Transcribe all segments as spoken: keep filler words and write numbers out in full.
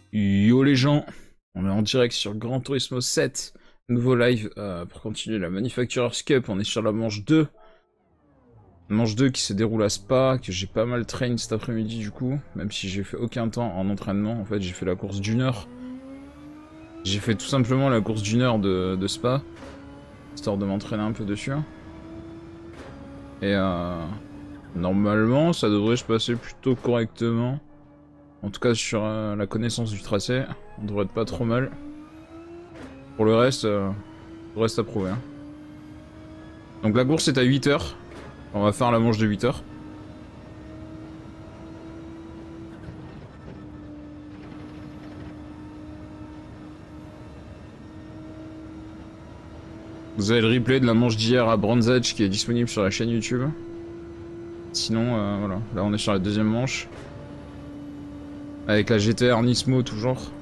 Yo les gens, on est en direct sur Gran Turismo sept, nouveau live euh, pour continuer la Manufacturers Cup. On est sur la manche deux, manche deux qui se déroule à Spa, que j'ai pas mal train cet après-midi du coup, même si j'ai fait aucun temps en entraînement. En fait j'ai fait la course d'une heure, j'ai fait tout simplement la course d'une heure de, de Spa, histoire de m'entraîner un peu dessus. Et euh, normalement ça devrait se passer plutôt correctement. En tout cas sur euh, la connaissance du tracé, on devrait être pas trop mal. Pour le reste, euh, le reste à prouver. Hein. Donc la course est à huit heures. On va faire la manche de huit heures. Vous avez le replay de la manche d'hier à Brands Hatch qui est disponible sur la chaîne YouTube. Sinon, euh, voilà. Là on est sur la deuxième manche. Avec la G T R Nismo toujours.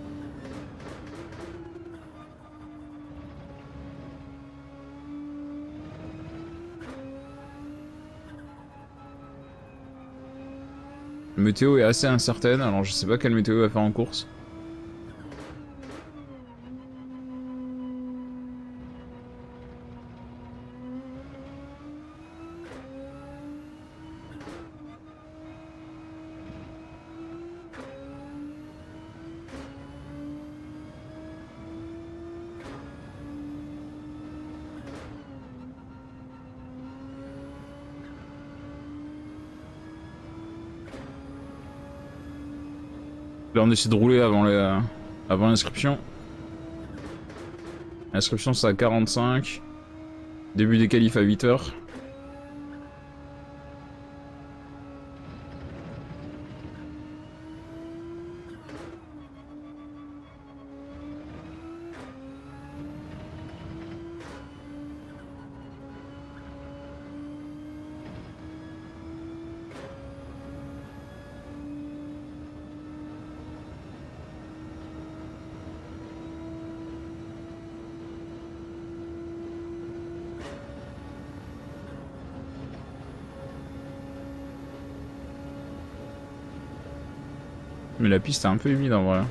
La météo est assez incertaine, alors je sais pas quelle météo va faire en course. Là on essaie de rouler avant les, euh, avant l'inscription. L'inscription c'est à quarante-cinq. Début des qualifs à huit heures. Mais la piste est un peu humide en vrai.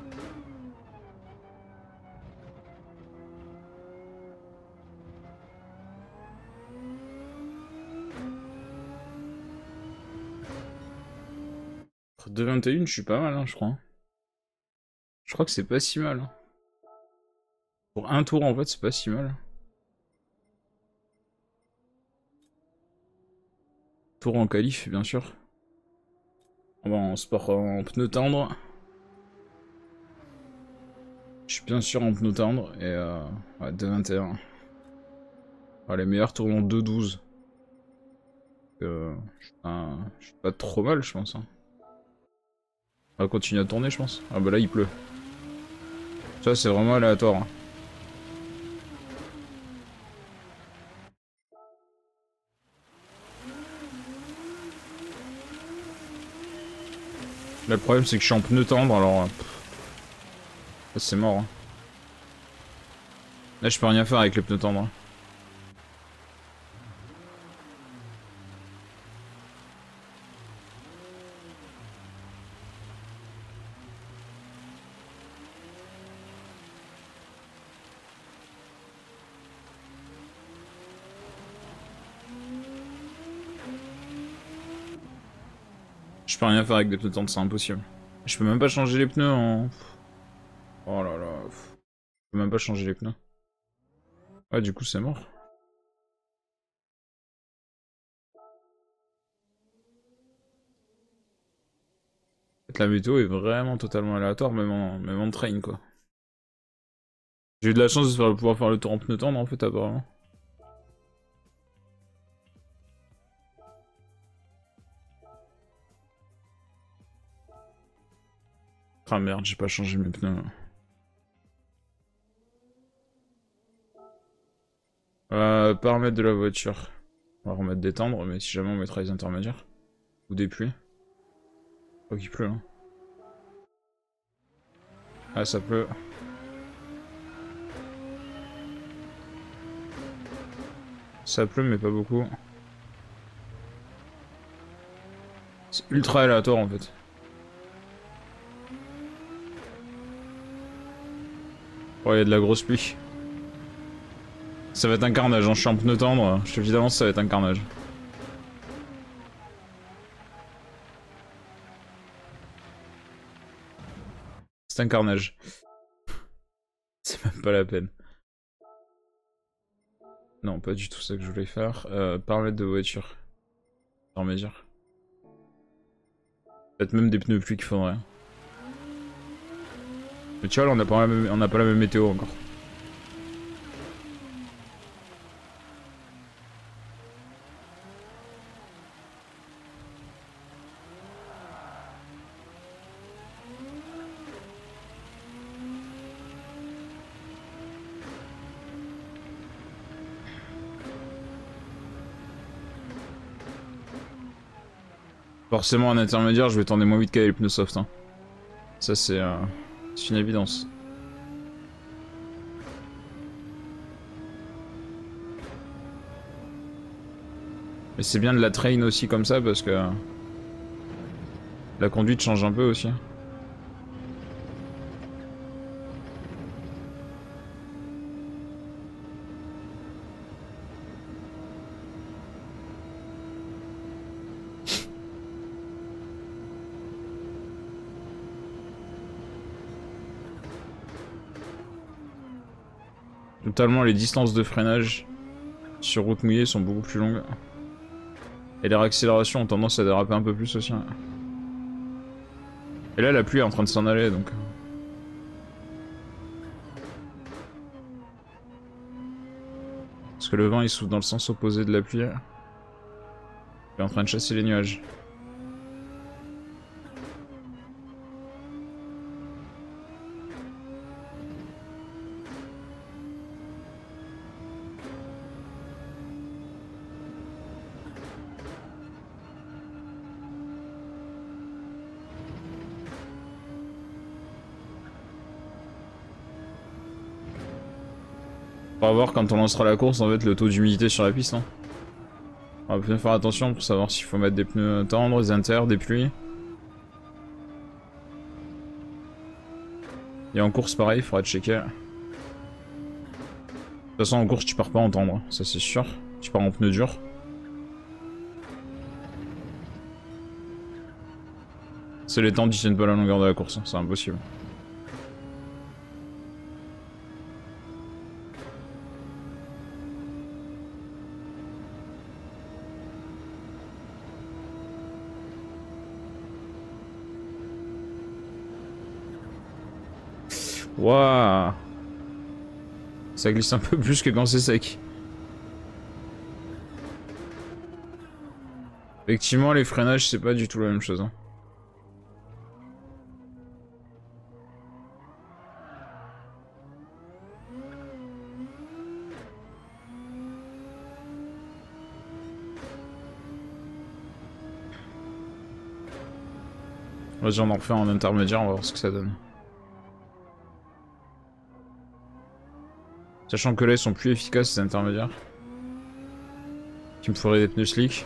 deux vingt et un, je suis pas mal, hein, je crois. Je crois que c'est pas si mal. Hein. Pour un tour, en fait, c'est pas si mal. Tour en qualif, bien sûr. On va en sport en pneu tendre. Je suis bien sûr en pneu tendre. Et euh, ouais, deux vingt et un. Ouais, les meilleurs tournent en deux douze. Euh, euh, je suis pas trop mal, je pense. Hein. On va continuer à tourner, je pense. Ah bah là, il pleut. Ça, c'est vraiment aléatoire. Hein. Là, le problème, c'est que je suis en pneu tendre, alors... c'est mort. Hein. Là, je peux rien faire avec les pneus tendres. Hein. Je peux rien faire avec des pneus tendres, c'est impossible. Je peux même pas changer les pneus en... Oh là là... Je peux même pas changer les pneus. Ah, du coup, c'est mort. En fait, la météo est vraiment totalement aléatoire, même en, même en train, quoi. J'ai eu de la chance de faire- pouvoir faire le tour en pneu tendre, en fait, apparemment. Ah merde, j'ai pas changé mes pneus. Euh, paramètres de la voiture. On va remettre des tendres, mais si jamais on mettra les intermédiaires. Ou des pluies. Oh, qu'il pleut, hein. Ah, ça pleut. Ça pleut, mais pas beaucoup. C'est ultra aléatoire, en fait. Oh, il y a de la grosse pluie. Ça va être un carnage, hein. Je suis en pneu tendre, je te le dis d'avance, ça va être un carnage. C'est un carnage. C'est même pas la peine. Non, pas du tout ça que je voulais faire. Euh, paramètres de voiture. Intermédiaire. Peut-être même des pneus pluie qu'il faudrait. Mais tu vois, là, on n'a pas, la même... on n'a pas la même météo encore. Forcément, en intermédiaire, je vais tourner moins vite qu'avec les pneus soft. Hein. Ça, c'est euh, une évidence. Mais c'est bien de la train aussi comme ça parce que la conduite change un peu aussi. Totalement, les distances de freinage sur route mouillée sont beaucoup plus longues. Et les réaccélérations ont tendance à déraper un peu plus aussi. Et là, la pluie est en train de s'en aller, donc... Parce que le vent, il souffle dans le sens opposé de la pluie. Il est en train de chasser les nuages. On va voir quand on lancera la course en fait le taux d'humidité sur la piste. Hein. On va bien faire attention pour savoir s'il faut mettre des pneus tendres, des inters, des pluies. Et en course pareil, il faudra checker. De toute façon en course tu pars pas en tendre, ça c'est sûr. Tu pars en pneus durs. C'est les temps qui tiennent pas la longueur de la course, hein. C'est impossible. Waouh, ça glisse un peu plus que quand c'est sec. Effectivement, les freinages, c'est pas du tout la même chose. Hein. Vas-y, on en refait en intermédiaire, on va voir ce que ça donne. Sachant que là, ils sont plus efficaces, ces intermédiaires. Qui me ferait des pneus slick.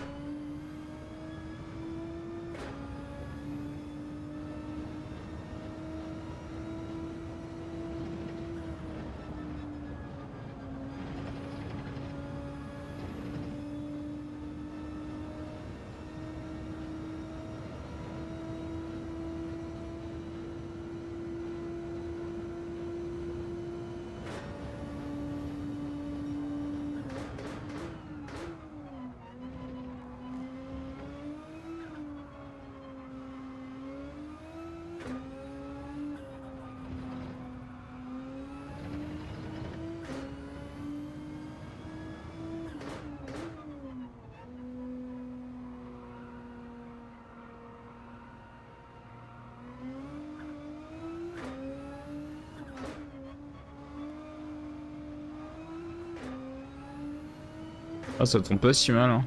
Ah, ça tombe pas si mal. Hein.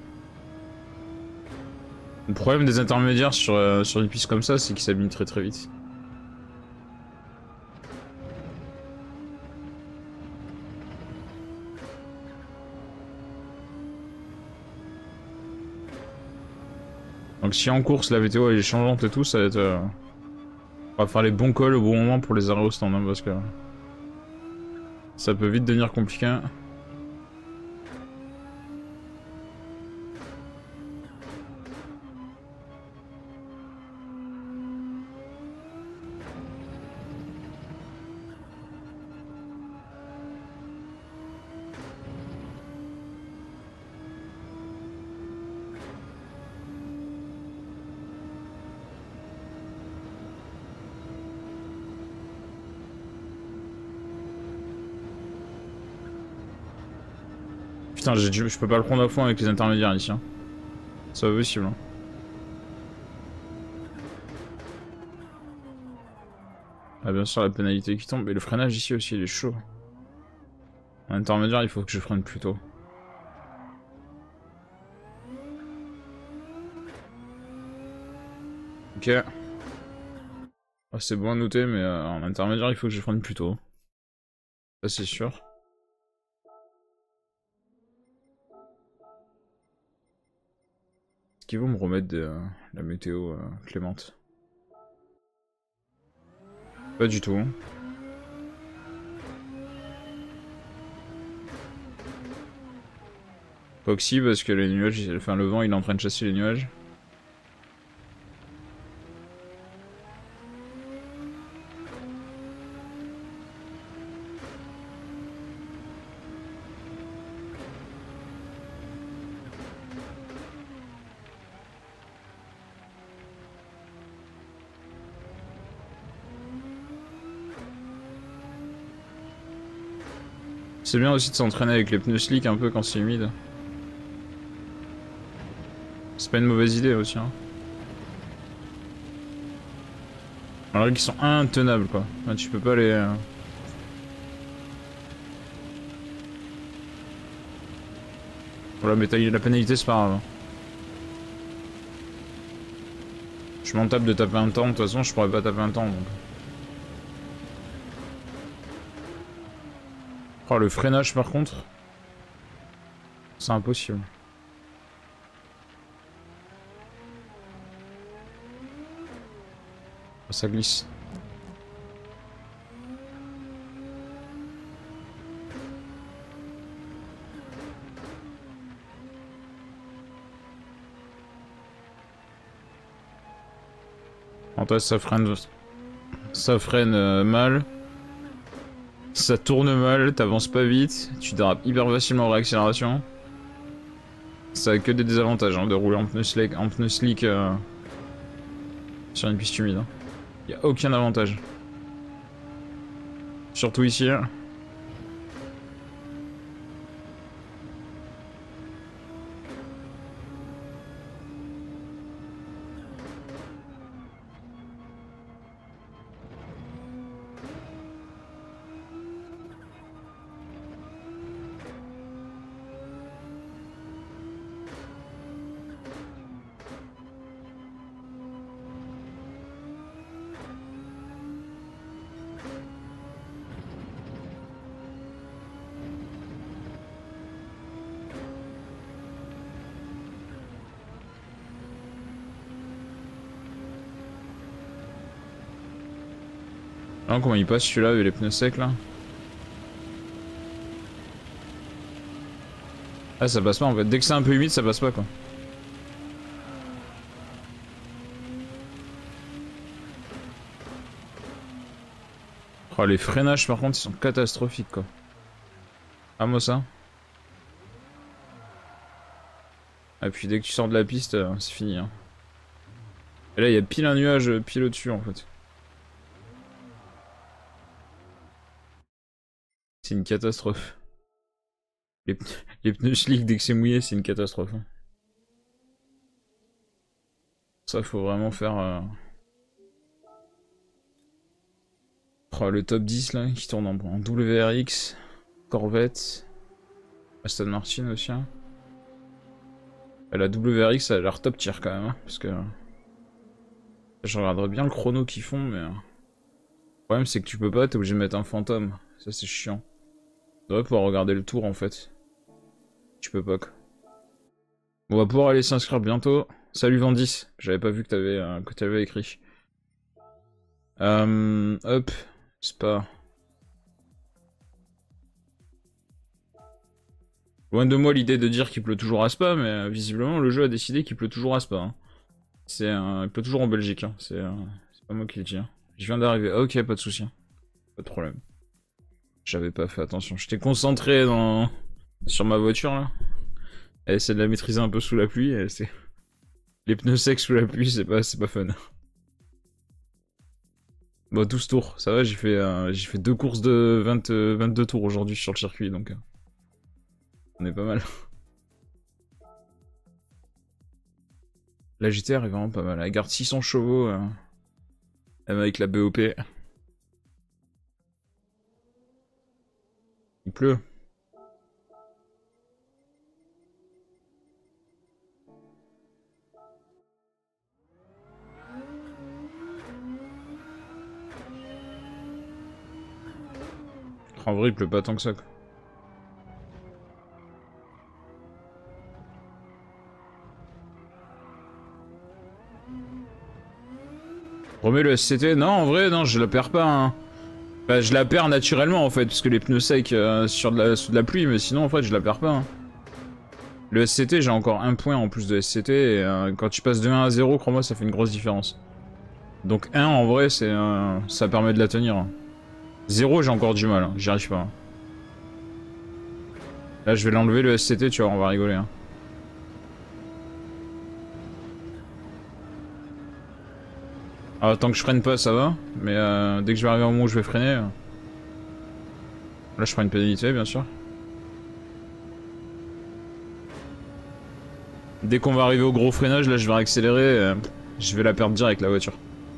Le problème des intermédiaires sur, euh, sur une piste comme ça, c'est qu'ils s'abîment très très vite. Donc si en course la météo est changeante et tout, ça va être... Euh... On va faire les bons calls au bon moment pour les arrêts au stand, hein, parce que... Ça peut vite devenir compliqué. Putain, je peux pas le prendre à fond avec les intermédiaires ici. Hein. C'est pas possible. Hein. Ah bien sûr la pénalité qui tombe. Et le freinage ici aussi il est chaud. En intermédiaire il faut que je freine plus tôt. Ok. Ah, c'est bon à noter mais euh, en intermédiaire il faut que je freine plus tôt. Ça c'est sûr. Est-ce qu'ils vont me remettre de, euh, la météo euh, clémente? Pas du tout. Foxy parce que les nuages, enfin le vent il est en train de chasser les nuages. C'est bien aussi de s'entraîner avec les pneus slick un peu quand c'est humide. C'est pas une mauvaise idée aussi. Hein. Alors qu'ils sont intenables quoi. Là, tu peux pas les... Euh... Voilà, mais la pénalité c'est pas grave. Je m'en tape de taper un temps, de toute façon je pourrais pas taper un temps donc. Oh le freinage par contre. C'est impossible. Ça glisse. En fait, ça freine, ça freine euh, mal. Ça tourne mal, t'avances pas vite, tu dérapes hyper facilement en réaccélération. Ça a que des désavantages hein, de rouler en pneu slick, en pneu slick euh, sur une piste humide. Hein. Y a aucun avantage. Surtout ici. Alors comment il passe celui-là avec les pneus secs là? Ah ça passe pas en fait, dès que c'est un peu humide ça passe pas quoi. Oh les freinages par contre ils sont catastrophiques quoi. Ah moi ça. Et puis dès que tu sors de la piste euh, c'est fini hein. Et là il y a pile un nuage pile au-dessus en fait. C'est une catastrophe. Les, pneus, les pneus slick dès que c'est mouillé c'est une catastrophe. Hein. Ça faut vraiment faire... Euh... Oh, le top dix là qui tourne en, en W R X, Corvette, Aston Martin aussi. Hein. Et la W R X ça a l'air top tier quand même. Hein, parce que... Je regarderais bien le chrono qu'ils font mais... Le problème c'est que tu peux pas, t'es obligé de mettre un fantôme. Ça c'est chiant. Tu devrais pouvoir regarder le tour en fait. Tu peux pas quoi. On va pouvoir aller s'inscrire bientôt. Salut Vandis, j'avais pas vu que t'avais euh, que t'avais écrit. Euh, hop, c'est pas... Loin de moi l'idée de dire qu'il pleut toujours à Spa, mais euh, visiblement le jeu a décidé qu'il pleut toujours à Spa. Hein. C'est, euh, il pleut toujours en Belgique, hein. C'est euh, pas moi qui le dis. Hein. Je viens d'arriver. Ah, ok, pas de souci. Pas de problème. J'avais pas fait attention. J'étais concentré dans... sur ma voiture là. Elle essaie de la maîtriser un peu sous la pluie. Et c'est... Les pneus secs sous la pluie, c'est pas, c'est pas fun. Bon, douze tours, ça va, j'ai fait, euh, j'ai fait deux courses de vingt, euh, vingt-deux tours aujourd'hui sur le circuit, donc... Euh, on est pas mal. La G T R est vraiment pas mal. Elle garde six cents chevaux, euh, même avec la B O P. Il pleut. En vrai, il pleut pas tant que ça, quoi. Remets le S C T. Non, en vrai, non, je la perds pas. Hein. Bah, je la perds naturellement, en fait, parce que les pneus secs euh, sur de la, sous de la pluie, mais sinon, en fait, je la perds pas. Hein. Le S C T, j'ai encore un point en plus de S C T, et euh, quand tu passes de un à zéro, crois-moi, ça fait une grosse différence. Donc un, en vrai, c'est euh, ça permet de la tenir. zéro, j'ai encore du mal, hein. J'y arrive pas. Hein. Là, je vais l'enlever, le S C T, tu vois, on va rigoler. Hein. Alors, tant que je freine pas, ça va, mais euh, dès que je vais arriver au moment où je vais freiner... Euh... Là, je prends une pénalité, bien sûr. Dès qu'on va arriver au gros freinage, là, je vais accélérer, euh, je vais la perdre direct, la voiture.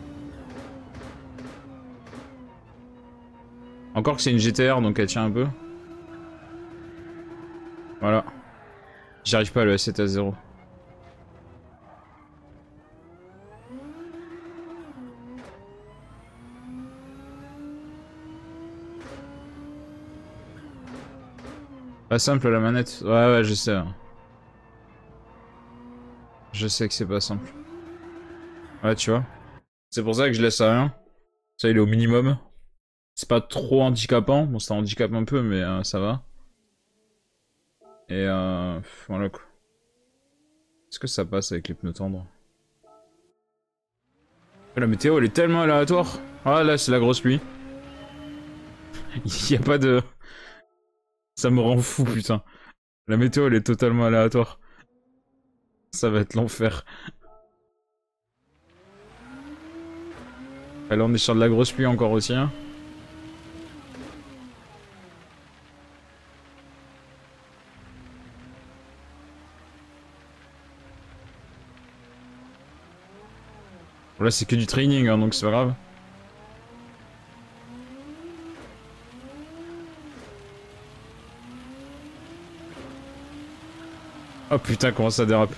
Encore que c'est une G T R, donc elle tient un peu. Voilà. J'y arrive pas, le S C T à zéro. Pas simple, la manette. Ouais, ouais, je sais. Je sais que c'est pas simple. Ouais, tu vois. C'est pour ça que je laisse à rien. Ça, il est au minimum. C'est pas trop handicapant. Bon, ça handicape un peu, mais euh, ça va. Et euh, voilà quoi. Est-ce que ça passe avec les pneus tendres? La météo, elle est tellement aléatoire. Ah, là, c'est la grosse pluie. Il y a pas de... Ça me rend fou, putain. La météo, elle est totalement aléatoire. Ça va être l'enfer. Là, on est sur de la grosse pluie encore aussi, hein. Bon, là, c'est que du training, hein, donc c'est pas grave. Oh putain, comment ça dérape.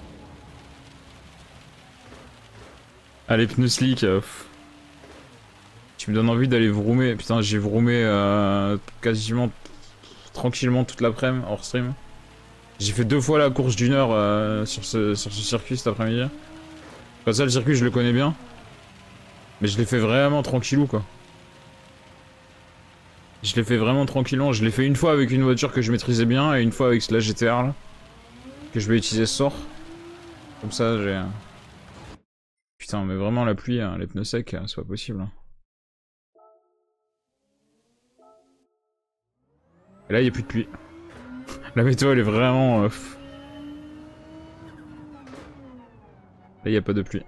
Ah, les pneus slick. Euh, tu me donnes envie d'aller vroomer. Putain, j'ai vroomé euh, quasiment tranquillement toute l'après-midi hors stream. J'ai fait deux fois la course d'une heure euh, sur, ce, sur ce circuit cet après-midi. Comme ça, le circuit, je le connais bien. Mais je l'ai fait vraiment tranquillou, quoi. Je l'ai fait vraiment tranquillement. Je l'ai fait une fois avec une voiture que je maîtrisais bien et une fois avec la G T R, là. Que je vais utiliser ce soir. Comme ça, j'ai... Putain, mais vraiment, la pluie, hein, les pneus secs, c'est pas possible. Hein. Et là, il n'y a plus de pluie. La météo, elle est vraiment... Euh... Là, il n'y a pas de pluie.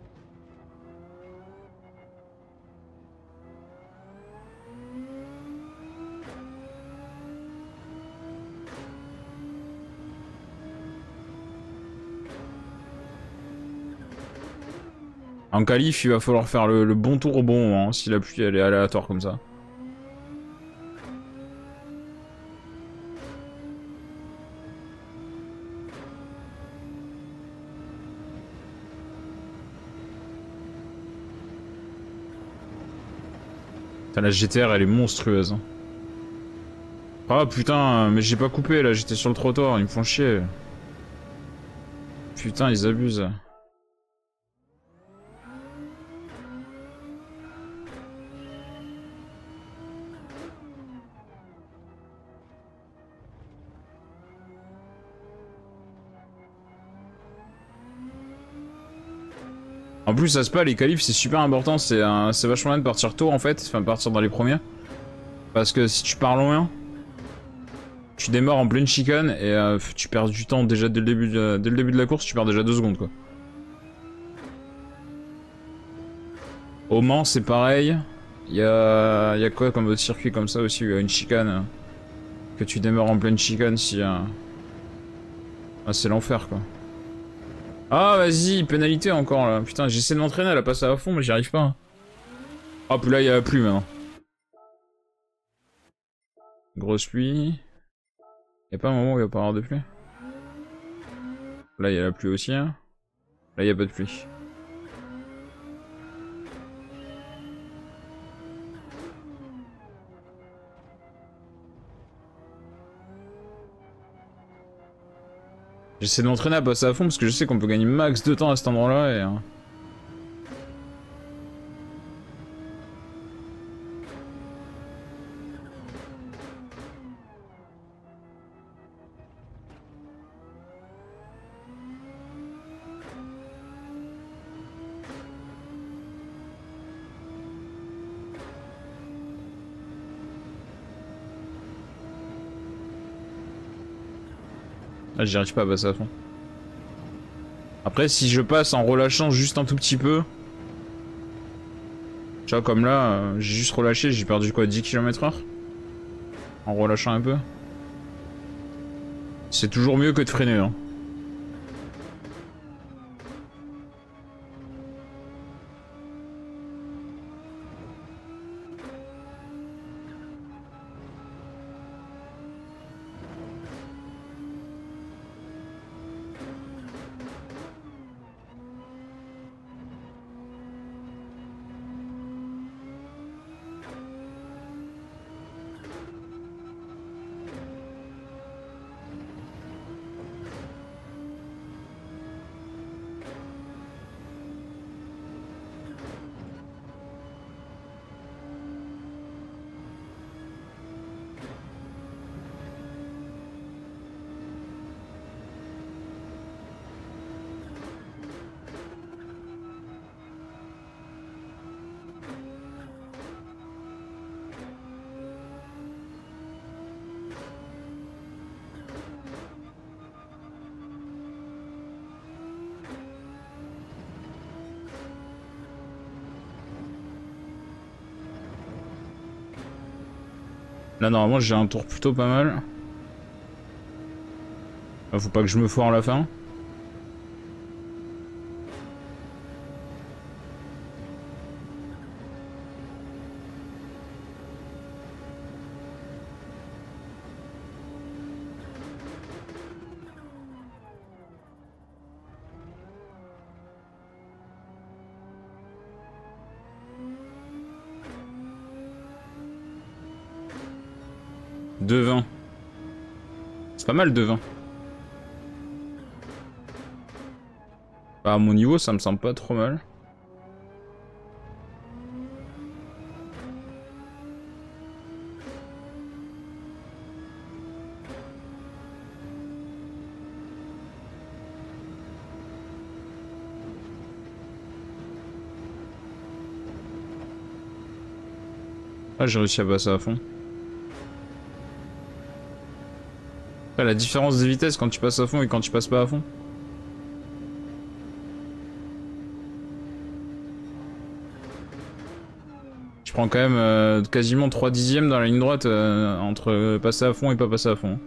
En qualif, il va falloir faire le, le bon tour au bon moment, hein, si la pluie, elle est aléatoire comme ça. Putain, la G T R, elle est monstrueuse. Hein. Ah putain, mais j'ai pas coupé là, j'étais sur le trottoir, ils me font chier. Putain, ils abusent. En plus, ça se passe, les qualifs, c'est super important. C'est euh, vachement bien de partir tôt, en fait. Enfin, partir dans les premiers. Parce que si tu pars loin, tu démarres en pleine chicane et euh, tu perds du temps déjà dès le, début de, dès le début de la course. Tu perds déjà deux secondes, quoi. Au Mans, c'est pareil. Il y a, y a quoi comme autre circuit comme ça aussi où il y a une chicane euh, que tu démarres en pleine chicane si... Euh... Ah, c'est l'enfer, quoi. Ah, vas-y, pénalité encore, là. Putain, j'essaie de m'entraîner à la passer à fond, mais j'y arrive pas. Hop, là, il y a la pluie, maintenant. Grosse pluie. Y a pas un moment où il va pas avoir de pluie? Là, il y a la pluie aussi, hein. Là, il y a pas de pluie. J'essaie de m'entraîner à passer à fond parce que je sais qu'on peut gagner max de temps à cet endroit-là et... Euh... Là, j'y arrive pas à passer à fond. Après, si je passe en relâchant juste un tout petit peu... Tu vois, comme là, euh, j'ai juste relâché, j'ai perdu quoi, dix kilomètres heure? En relâchant un peu. C'est toujours mieux que de freiner, hein. Là, normalement, j'ai un tour plutôt pas mal. Là, faut pas que je me foire à la fin. deux vingt. C'est pas mal deux vingt. Bah, à mon niveau, ça me semble pas trop mal. Ah, j'ai réussi à passer à fond. Ah, la différence des vitesses quand tu passes à fond et quand tu passes pas à fond. Je prends quand même euh, quasiment trois dixièmes dans la ligne droite euh, entre passer à fond et pas passer à fond.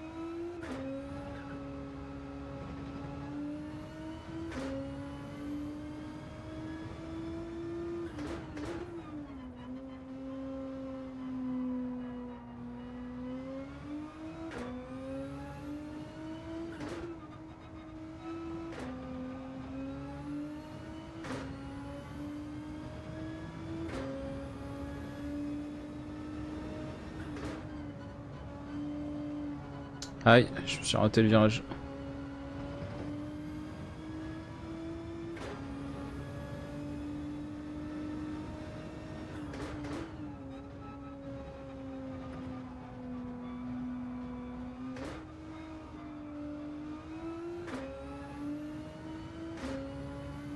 Aïe, je me suis raté le virage.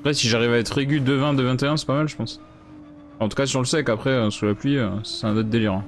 Après, si j'arrive à être régu deux vingt, deux vingt et un, c'est pas mal, je pense. En tout cas, sur le sec, après, euh, sous la pluie, euh, c'est un autre délire. Hein.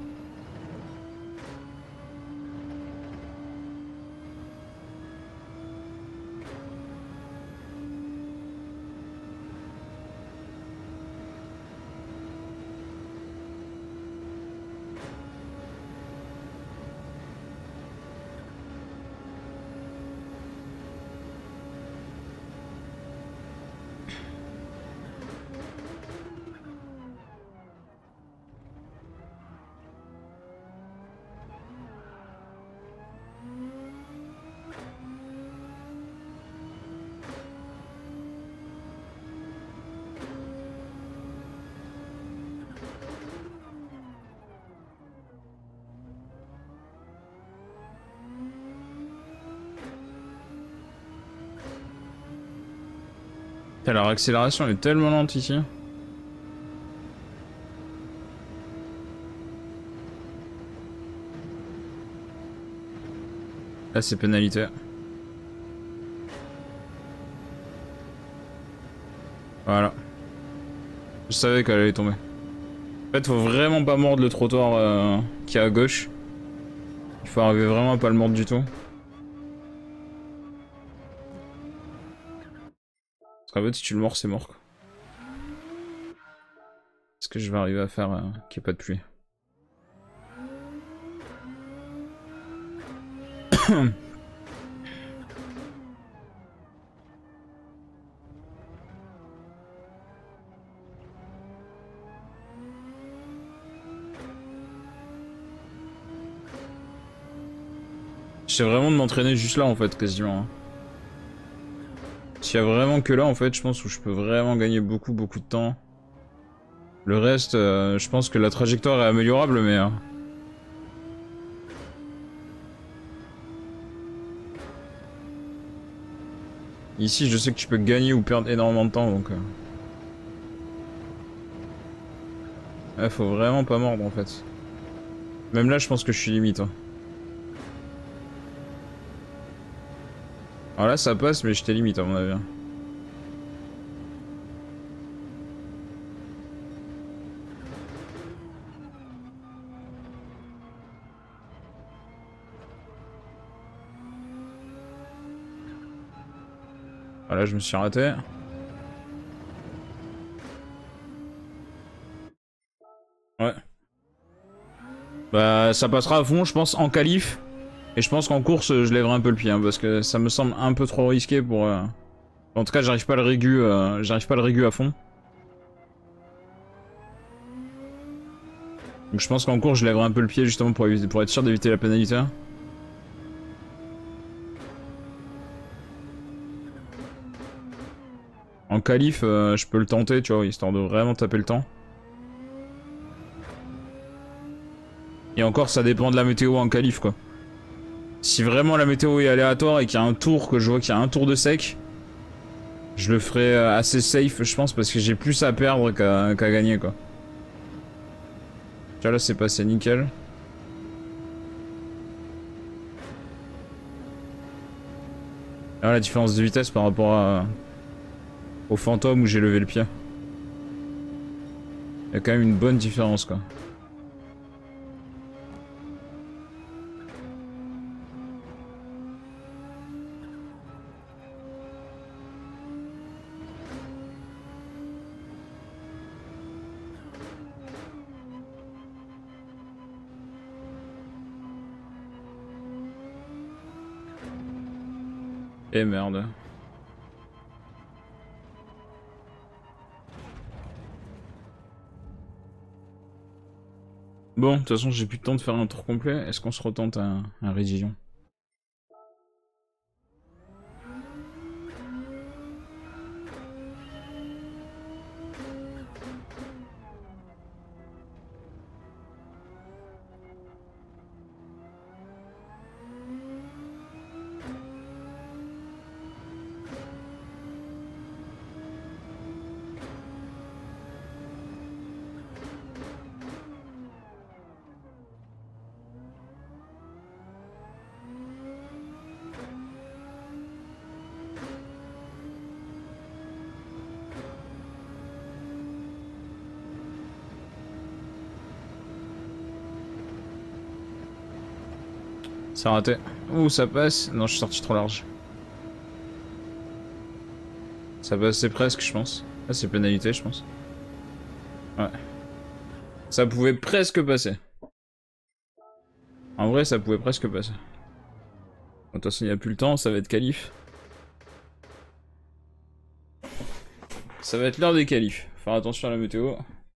Leur accélération est tellement lente ici. Là c'est pénalité. Voilà. Je savais qu'elle allait tomber. En fait faut vraiment pas mordre le trottoir euh, qui est à gauche. Il faut arriver vraiment à pas le mordre du tout. Parce qu'en fait si tu le mords c'est mort quoi. Est-ce que je vais arriver à faire euh, qu'il n'y ait pas de pluie? J'essaie vraiment de m'entraîner juste là en fait quasiment. S'il y a vraiment que là en fait je pense où je peux vraiment gagner beaucoup beaucoup de temps. Le reste euh, je pense que la trajectoire est améliorable mais... Euh... Ici je sais que tu peux gagner ou perdre énormément de temps donc... Euh... Ouais, faut vraiment pas mordre en fait. Même là je pense que je suis limite. Hein. Alors là ça passe mais j'étais limite à mon avis. Voilà, je me suis raté. Ouais. Bah ça passera à fond je pense en qualif. Et je pense qu'en course je lèverai un peu le pied hein, parce que ça me semble un peu trop risqué pour... Euh... En tout cas j'arrive pas à le régu, euh... j'arrive pas à le régu à fond. Donc je pense qu'en course je lèverai un peu le pied justement pour, éviter... pour être sûr d'éviter la pénalité. En qualif euh, je peux le tenter tu vois histoire de vraiment taper le temps. Et encore ça dépend de la météo en qualif quoi. Si vraiment la météo est aléatoire et qu'il y a un tour, que je vois qu'il y a un tour de sec, je le ferai assez safe je pense parce que j'ai plus à perdre qu'à qu'à gagner quoi. Tu vois là c'est passé nickel. Là la différence de vitesse par rapport à... au fantôme où j'ai levé le pied. Il y a quand même une bonne différence quoi. Et merde. Bon, de toute façon j'ai plus de temps de faire un tour complet. Est-ce qu'on se retente à, à Rédillon? C'est raté. Ouh, ça passe. Non, je suis sorti trop large. Ça passait presque, je pense. Ah, c'est pénalité, je pense. Ouais. Ça pouvait presque passer. En vrai, ça pouvait presque passer. De toute façon, il n'y a plus le temps, ça va être qualif. Ça va être l'heure des qualifs. Faire attention à la météo.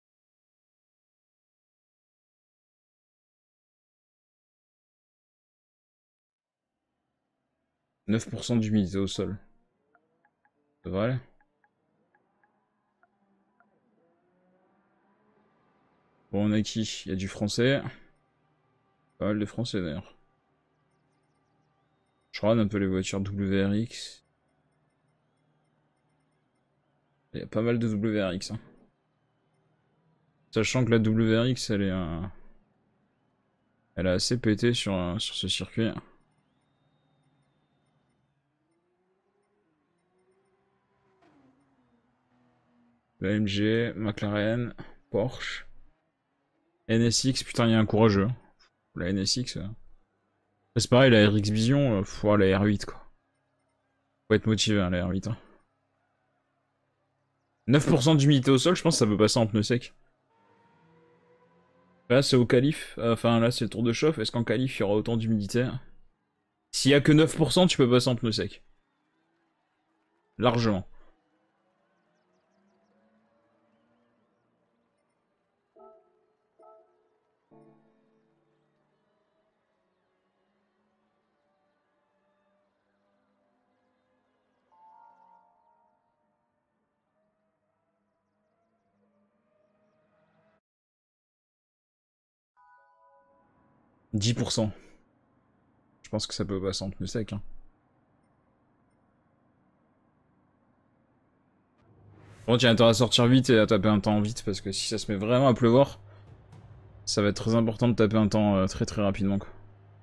neuf pour cent d'humidité au sol. Ça devrait aller. Bon, on a qui? Il y a du français. Pas mal de français d'ailleurs. Je regarde un peu les voitures W R X. Il y a pas mal de W R X. Hein. Sachant que la W R X, elle est, euh... elle a assez pété sur, euh, sur ce circuit. A M G, McLaren, Porsche. N S X, putain, il y a un courageux. La N S X. Euh... C'est pareil, la R X Vision, euh, faut la R huit quoi. Faut être motivé, hein, la R huit. Hein. neuf pour cent d'humidité au sol, je pense que ça peut passer en pneu sec. Là, c'est au qualif. Enfin, là, c'est le tour de chauffe. Est-ce qu'en qualif, il y aura autant d'humidité? S'il y a que neuf pour cent, tu peux passer en pneu sec. Largement. dix pour cent. Je pense que ça peut passer en pneu sec. Hein. Bon, tu as intérêt à sortir vite et à taper un temps vite, parce que si ça se met vraiment à pleuvoir, ça va être très important de taper un temps euh, très très rapidement. Quoi.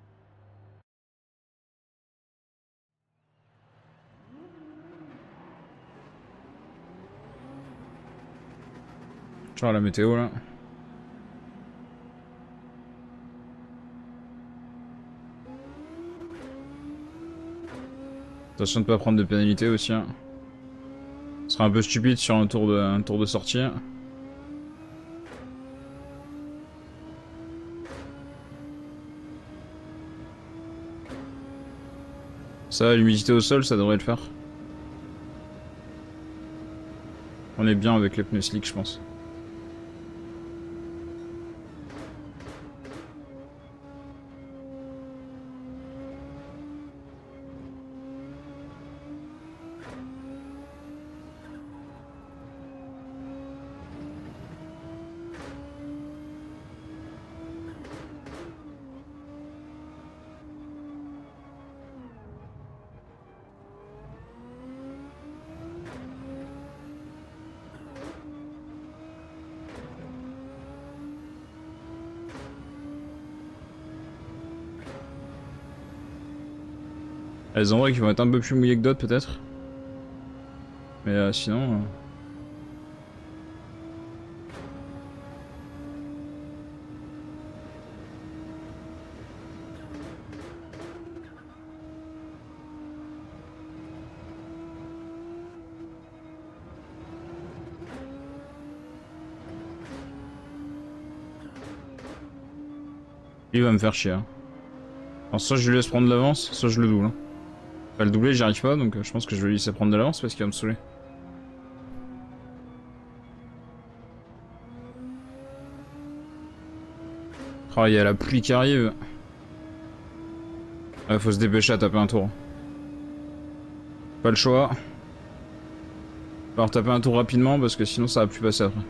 Tu vois la météo là. Attention de pas prendre de pénalité aussi. Hein. Ce serait un peu stupide sur un tour de, un tour de sortie. Ça, l'humidité au sol, ça devrait le faire. On est bien avec les pneus slick, je pense. Les endroits qui vont être un peu plus mouillés que d'autres peut-être. Mais euh, sinon... Euh... Il va me faire chier. Hein. Alors soit je lui laisse prendre l'avance, soit je le double. Hein. Enfin, le doubler, j'y arrive pas, donc je pense que je vais lui laisser prendre de l'avance parce qu'il va me saouler. Oh, il y a la pluie qui arrive. Ouais, faut se dépêcher à taper un tour. Pas le choix. Faut alors taper un tour rapidement parce que sinon ça va plus passer après.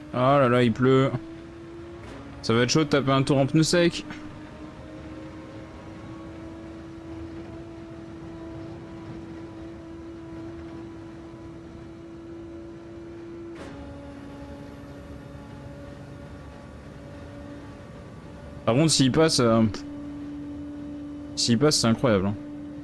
Ah là là, il pleut. Ça va être chaud de taper un tour en pneu sec. Par contre, s'il passe... Euh... S'il passe, c'est incroyable. Hein.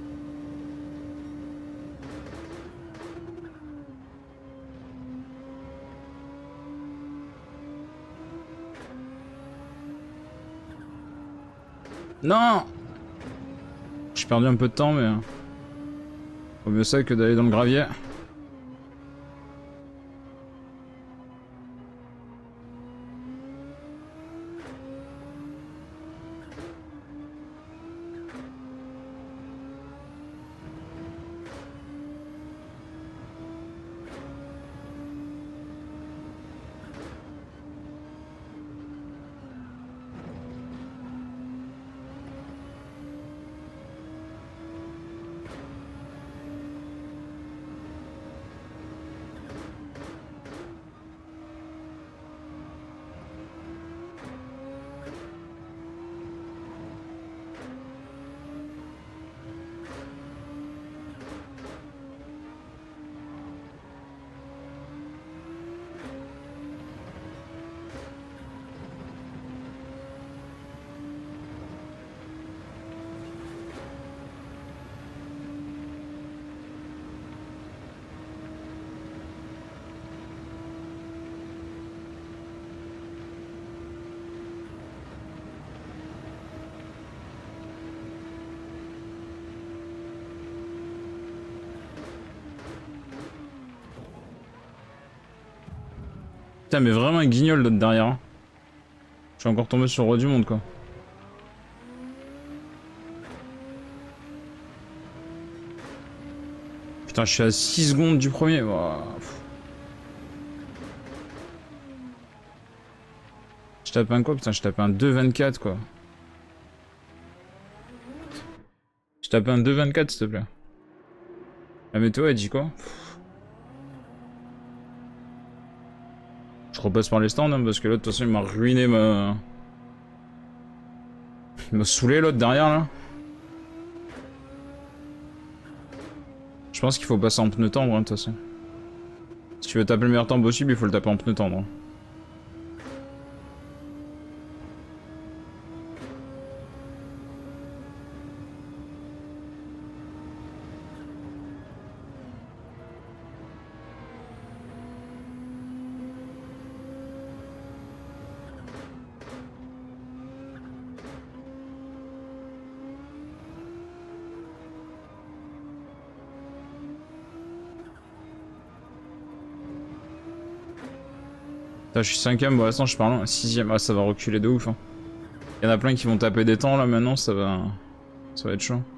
Non! J'ai perdu un peu de temps, mais... Vaut mieux ça que d'aller dans le gravier. Putain, mais vraiment un guignol l'autre derrière. Hein. Je suis encore tombé sur le roi du monde, quoi. Putain, je suis à six secondes du premier. Wow. Je tape un quoi? Putain, je tape un deux vingt-quatre, quoi. Je tape un deux vingt-quatre, s'il te plaît. La météo, elle dit quoi? Je repasse par les stands, hein, parce que là, de toute façon, il m'a ruiné ma... Il m'a saoulé, l'autre, derrière, là. Je pense qu'il faut passer en pneu tendre, hein, de toute façon. Si tu veux taper le meilleur temps possible, il faut le taper en pneu tendre. Hein. Là, je suis cinquième, pour l'instant je suis pas loin. Sixième, ah ça va reculer de ouf. Hein. Il y en a plein qui vont taper des temps là maintenant, ça va, ça va être chaud.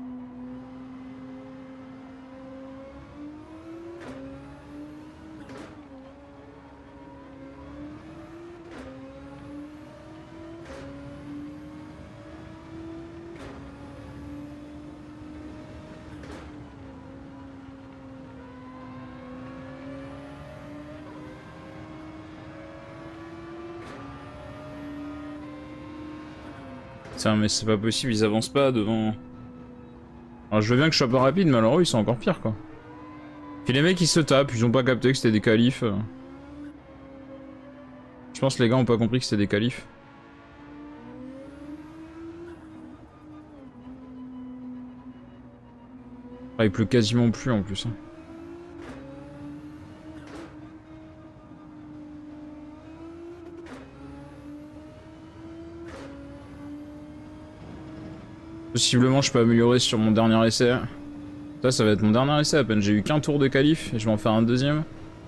Tiens, mais c'est pas possible, ils avancent pas devant... Alors je veux bien que je sois pas rapide, mais alors eux ils sont encore pires quoi. Puis les mecs ils se tapent, ils ont pas capté que c'était des qualifs. Je pense que les gars ont pas compris que c'était des qualifs. Ah, il pleut quasiment plus en plus. Hein. Possiblement je peux améliorer sur mon dernier essai. Ça, ça va être mon dernier essai à peine. J'ai eu qu'un tour de qualif et je vais en faire un deuxième.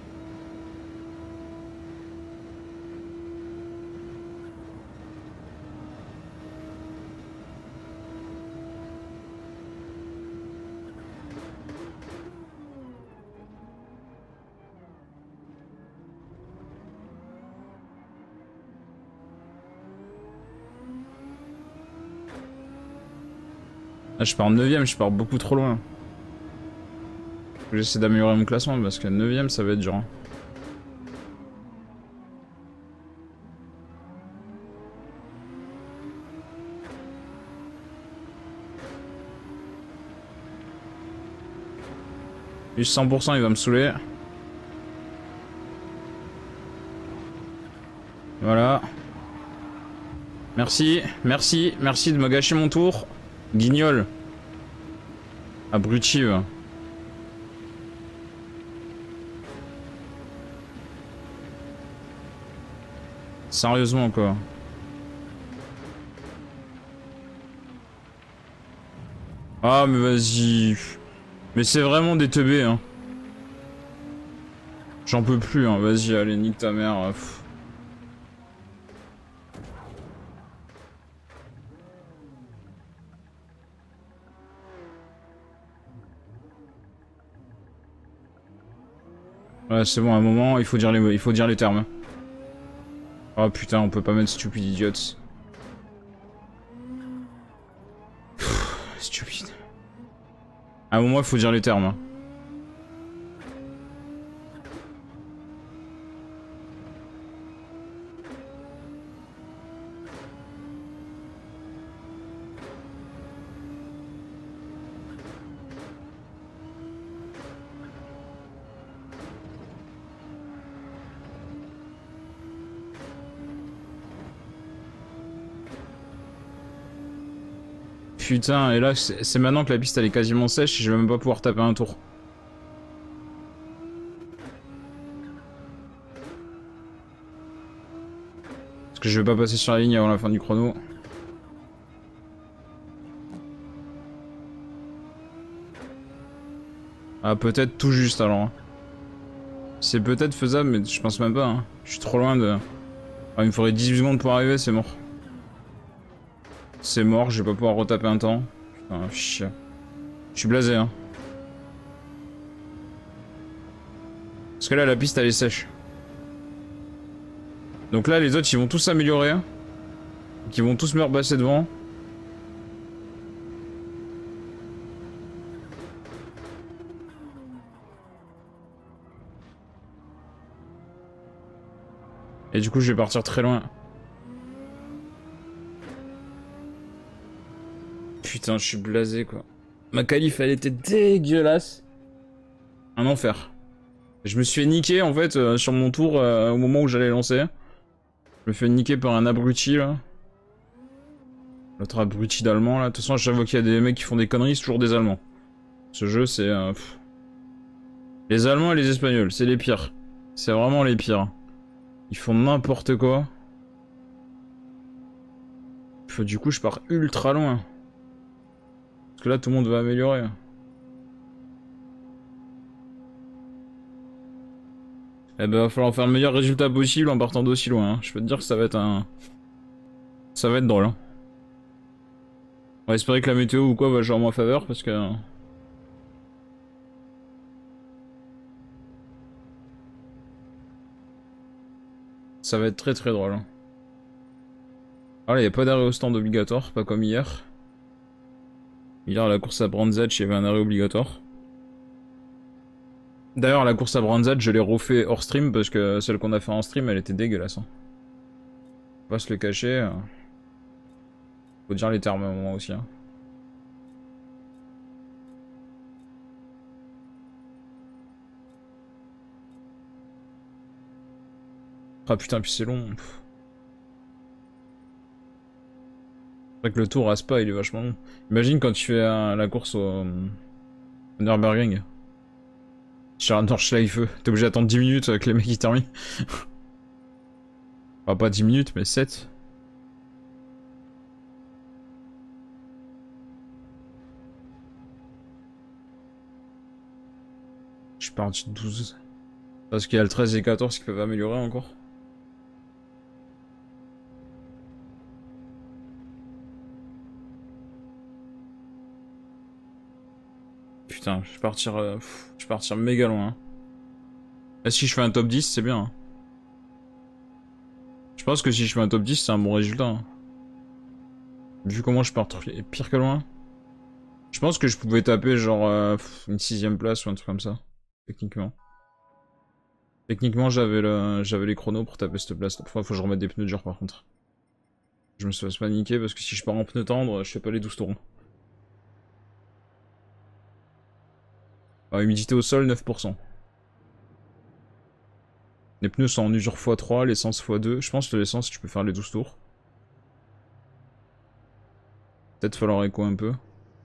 Là, je pars neuvième, je pars beaucoup trop loin. J'essaie d'améliorer mon classement parce que neuvième ça va être dur. Hein. Lui cent pour cent il va me saouler. Voilà. Merci, merci, merci de me gâcher mon tour. Guignol. Abruti, va. Sérieusement, quoi. Ah, mais vas-y. Mais c'est vraiment des teubés, hein. J'en peux plus, hein. Vas-y, allez, nique ta mère. Pff. Ouais, c'est bon, à un moment, il faut dire les, il faut dire les termes. Oh putain, on peut pas mettre stupide idiot. Stupide. À un moment, il faut dire les termes. Putain, et là, c'est maintenant que la piste elle est quasiment sèche et je vais même pas pouvoir taper un tour. Parce que je vais pas passer sur la ligne avant la fin du chrono. Ah, peut-être tout juste alors. C'est peut-être faisable, mais je pense même pas. Hein. Je suis trop loin de... Ah, il me faudrait dix-huit secondes pour arriver, c'est mort. C'est mort, je vais pas pouvoir retaper un temps. Putain, chien. Je suis blasé, hein. Parce que là, la piste, elle est sèche. Donc là, les autres, ils vont tous s'améliorer. Hein. Ils vont tous me repasser devant. Et du coup, je vais partir très loin. Putain, je suis blasé, quoi. Ma qualif, elle était dégueulasse. Un enfer. Je me suis fait niquer, en fait, euh, sur mon tour, euh, au moment où j'allais lancer. Je me fais niquer par un abruti, là. L'autre abruti d'allemand, là. De toute façon, à chaque fois qu'il y a des mecs qui font des conneries, c'est toujours des allemands. Ce jeu, c'est... Euh, les allemands et les espagnols, c'est les pires. C'est vraiment les pires. Ils font n'importe quoi. Du coup, je pars ultra loin. Parce que là, tout le monde va améliorer. Eh ben, va falloir faire le meilleur résultat possible en partant d'aussi loin. Hein. Je peux te dire que ça va être un... Ça va être drôle. Hein. On va espérer que la météo ou quoi va jouer en ma faveur, parce que... Ça va être très très drôle. Hein. Ah là, il n'y a pas d'arrêt au stand obligatoire, pas comme hier. Hier, à la course à Brands Hatch, il y avait un arrêt obligatoire. D'ailleurs, la course à Brands Hatch, je l'ai refait hors stream, parce que celle qu'on a fait en stream, elle était dégueulasse. Hein. Faut pas se le cacher. Faut dire les termes à un moment aussi. Hein. Ah putain, puis c'est long. C'est vrai que le tour à Spa, il est vachement long. Imagine quand tu fais euh, la course au... Euh, Nürburgring. Sur un Nordschleife, t'es obligé d'attendre dix minutes avec les mecs qui terminent. Enfin, pas dix minutes, mais sept. Je suis parti de douze. Parce qu'il y a le treize et quatorze qui peuvent améliorer encore. Putain, je vais partir, euh, pff, je vais partir méga loin. Hein. Et si je fais un top dix, c'est bien. Hein. Je pense que si je fais un top dix, c'est un bon résultat. Hein. Vu comment je pars pire que loin. Je pense que je pouvais taper genre euh, une sixième place ou un truc comme ça. Techniquement. Techniquement, j'avais le, j'avais les chronos pour taper cette place. Enfin, faut que je remette des pneus durs par contre. Je me suis pas niquer parce que si je pars en pneus tendres, je fais pas les douze tours. Ah, humidité au sol, neuf pour cent. Les pneus sont en usure fois trois, l'essence fois deux. Je pense que l'essence, tu peux faire les douze tours. Peut-être falloir écho un peu.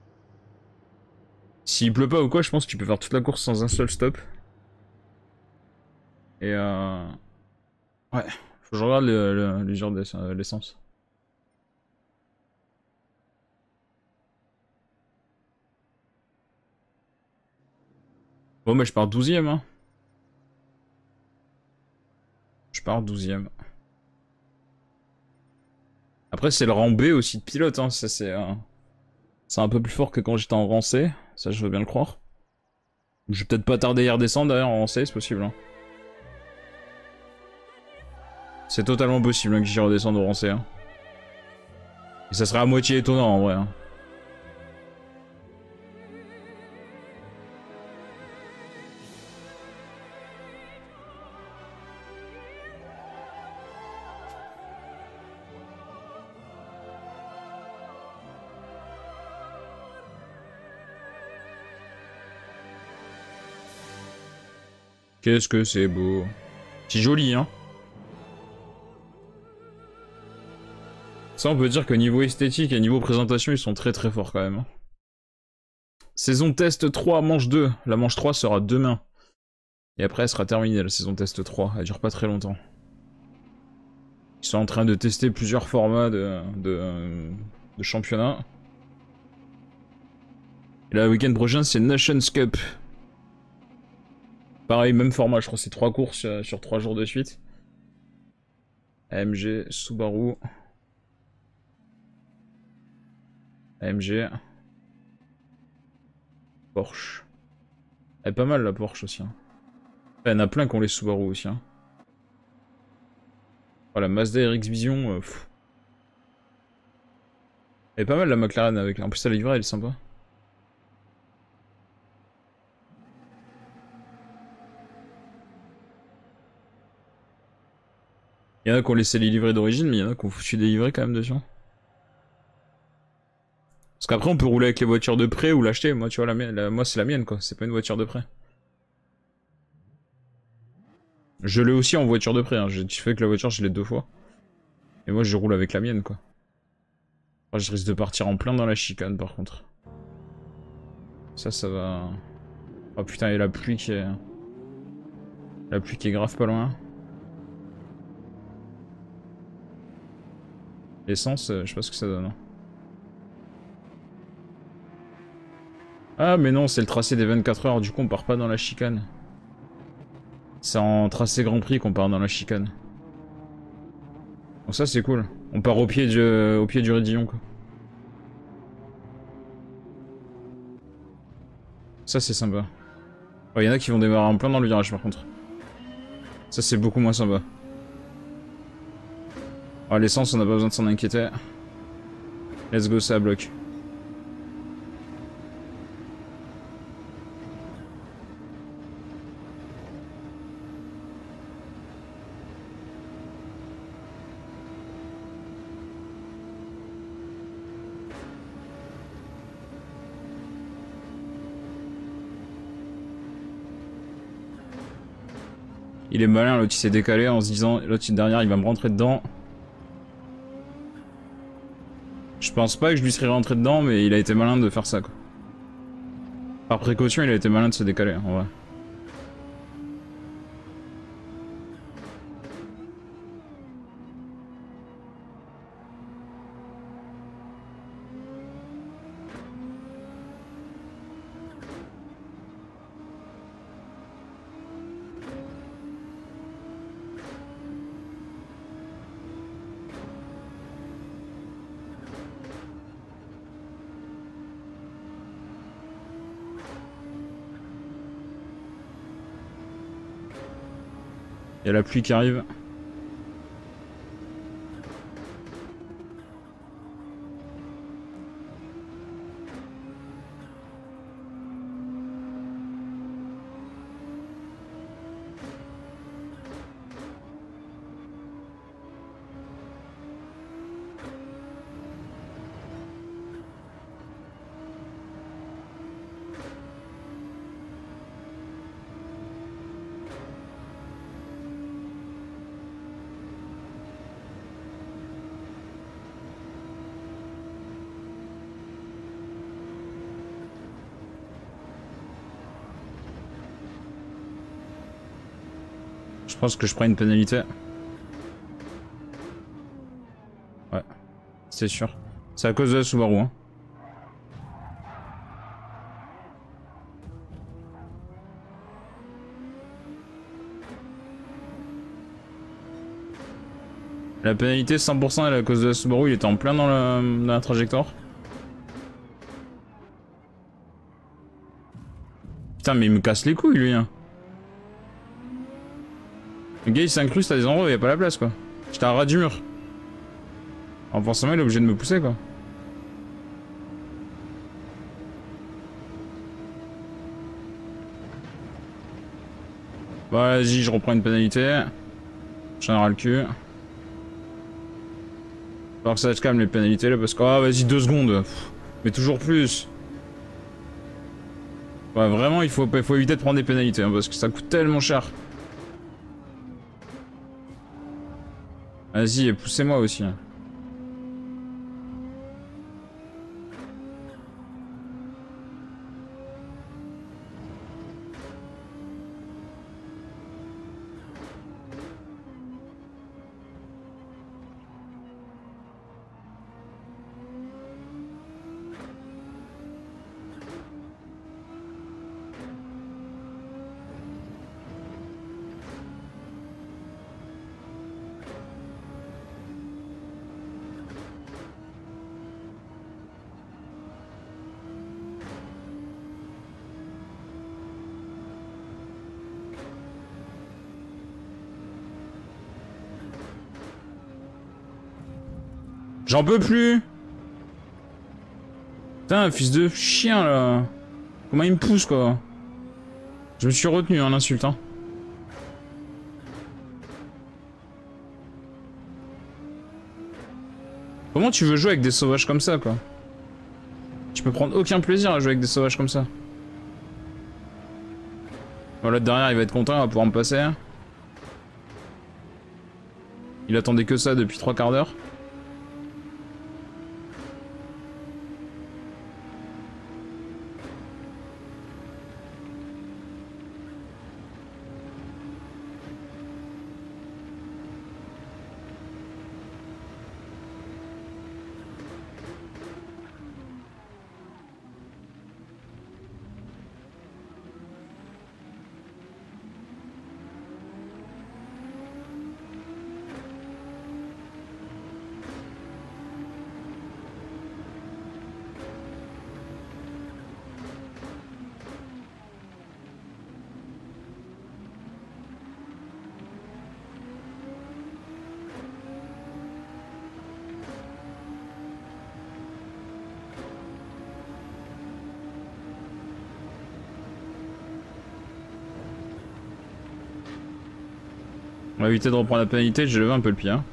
S'il pleut pas ou quoi, je pense que tu peux faire toute la course sans un seul stop. Et euh... ouais, faut que je regarde l'usure de l'essence. Bon, mais je pars douzième, hein. Je pars douzième. Après, c'est le rang B aussi de pilote, hein. Ça, c'est euh... c'est un peu plus fort que quand j'étais en rang C. Ça, je veux bien le croire. Je vais peut-être pas tarder à redescendre d'ailleurs en rang C, c'est possible, hein. C'est totalement possible hein, que j'y redescende au rang C. Hein. Et ça serait à moitié étonnant en vrai. Hein. Qu'est-ce que c'est beau. C'est joli, hein. Ça, on peut dire que niveau esthétique et niveau présentation, ils sont très très forts quand même. Hein. Saison test trois, manche deux. La manche trois sera demain. Et après, elle sera terminée, la saison test trois. Elle dure pas très longtemps. Ils sont en train de tester plusieurs formats de, de, de championnat. Et là, le week-end prochain, c'est Nations Cup. Pareil, même format, je crois, c'est trois courses euh, sur trois jours de suite. A M G, Subaru. A M G. Porsche. Elle est pas mal la Porsche aussi. Hein. Il y en a plein qui ont les Subaru aussi. Hein. Voilà, Mazda R X Vision. Euh, elle est pas mal la McLaren avec. En plus, la livrée, elle est sympa. Il y en a qui ont laissé les livrets d'origine, mais il y en a qui ont foutu des livrets quand même dessus. Parce qu'après, on peut rouler avec les voitures de prêt ou l'acheter. Moi, tu vois, la mienne, la... moi, c'est la mienne, quoi. C'est pas une voiture de prêt. Je l'ai aussi en voiture de prêt. Hein. J'ai fait que la voiture, je l'ai deux fois. Et moi, je roule avec la mienne, quoi. Enfin, je risque de partir en plein dans la chicane, par contre. Ça, ça va... Oh putain, et la pluie qui est... La pluie qui est grave pas loin. L'essence, euh, je sais pas ce que ça donne. Hein. Ah mais non, c'est le tracé des vingt-quatre heures, du coup on part pas dans la chicane. C'est en tracé Grand Prix qu'on part dans la chicane. Donc ça c'est cool. On part au pied du, au pied du Rédillon quoi. Ça c'est sympa. Il oh, y en a qui vont démarrer en plein dans le virage par contre. Ça c'est beaucoup moins sympa. Oh, l'essence on n'a pas besoin de s'en inquiéter. Let's go, ça bloque. Il est malin, l'autre il s'est décalé en se disant, l'autre derrière il va me rentrer dedans. Je pense pas que je lui serais rentré dedans, mais il a été malin de faire ça quoi. Par précaution, il a été malin de se décaler en vrai. Il y a la pluie qui arrive. pense que je prends une pénalité. Ouais, c'est sûr. C'est à cause de la Subaru, hein. La pénalité cent pour cent elle est à cause de la Subaru, il était en plein dans la, dans la trajectoire. Putain mais il me casse les couilles lui hein. Le gars il s'incruste à des endroits où il n'y a pas la place quoi. J'étais à ras du mur. Alors forcément il est obligé de me pousser quoi. Bah vas-y je reprends une pénalité. J'en ai ras le cul. Alors que ça se calme les pénalités là parce que... Ah oh, vas-y deux secondes. Pff, mais toujours plus. Ouais vraiment il faut, il faut éviter de prendre des pénalités hein, parce que ça coûte tellement cher. Vas-y poussez-moi aussi. Hein. J'en peux plus. Putain, fils de chien là. Comment il me pousse quoi. Je me suis retenu en insultant. Comment tu veux jouer avec des sauvages comme ça quoi? Tu peux prendre aucun plaisir à jouer avec des sauvages comme ça. Voilà, derrière il va être content, il va pouvoir me passer. Il attendait que ça depuis trois quarts d'heure. On va éviter de reprendre la pénalité, j'ai levé un peu le pied. Hein.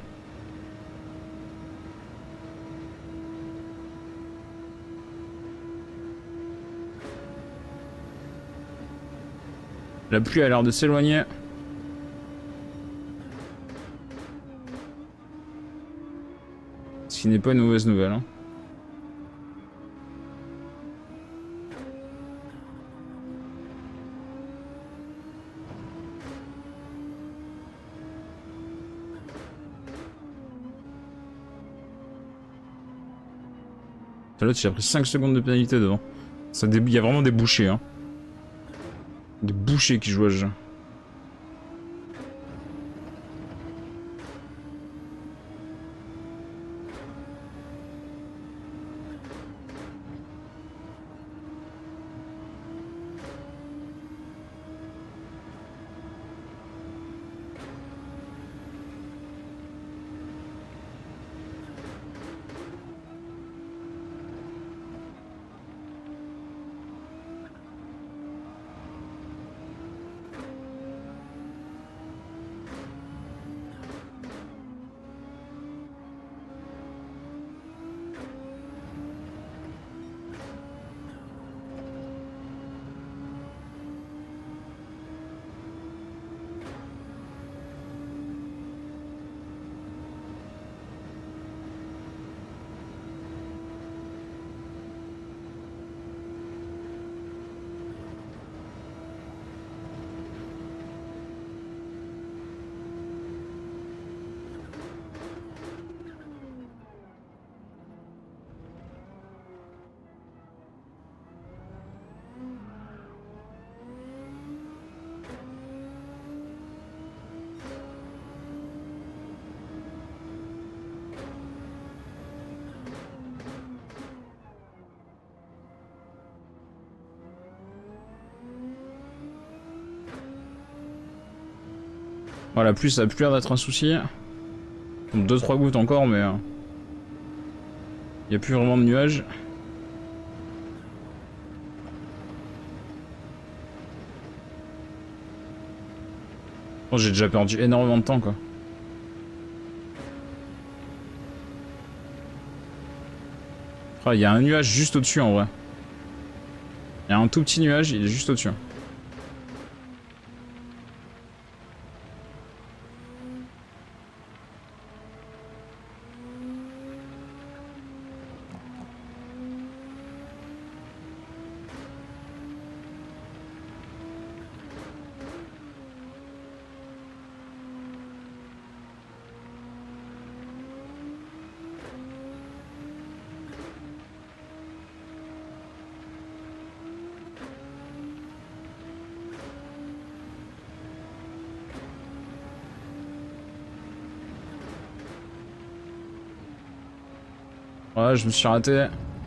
La pluie a l'air de s'éloigner. Ce qui n'est pas une mauvaise nouvelle. Hein. L'autre, il a pris cinq secondes de pénalité devant. Il y a vraiment des bouchers. Hein. Des bouchers qui jouent à ce jeu. Voilà, la pluie ça a plus l'air d'être un souci. deux trois gouttes encore, mais... Il euh, n'y a plus vraiment de nuages. Oh, j'ai déjà perdu énormément de temps, quoi. Il oh, y a un nuage juste au-dessus, en vrai. Il y a un tout petit nuage, il est juste au-dessus. Ouais, je me suis raté.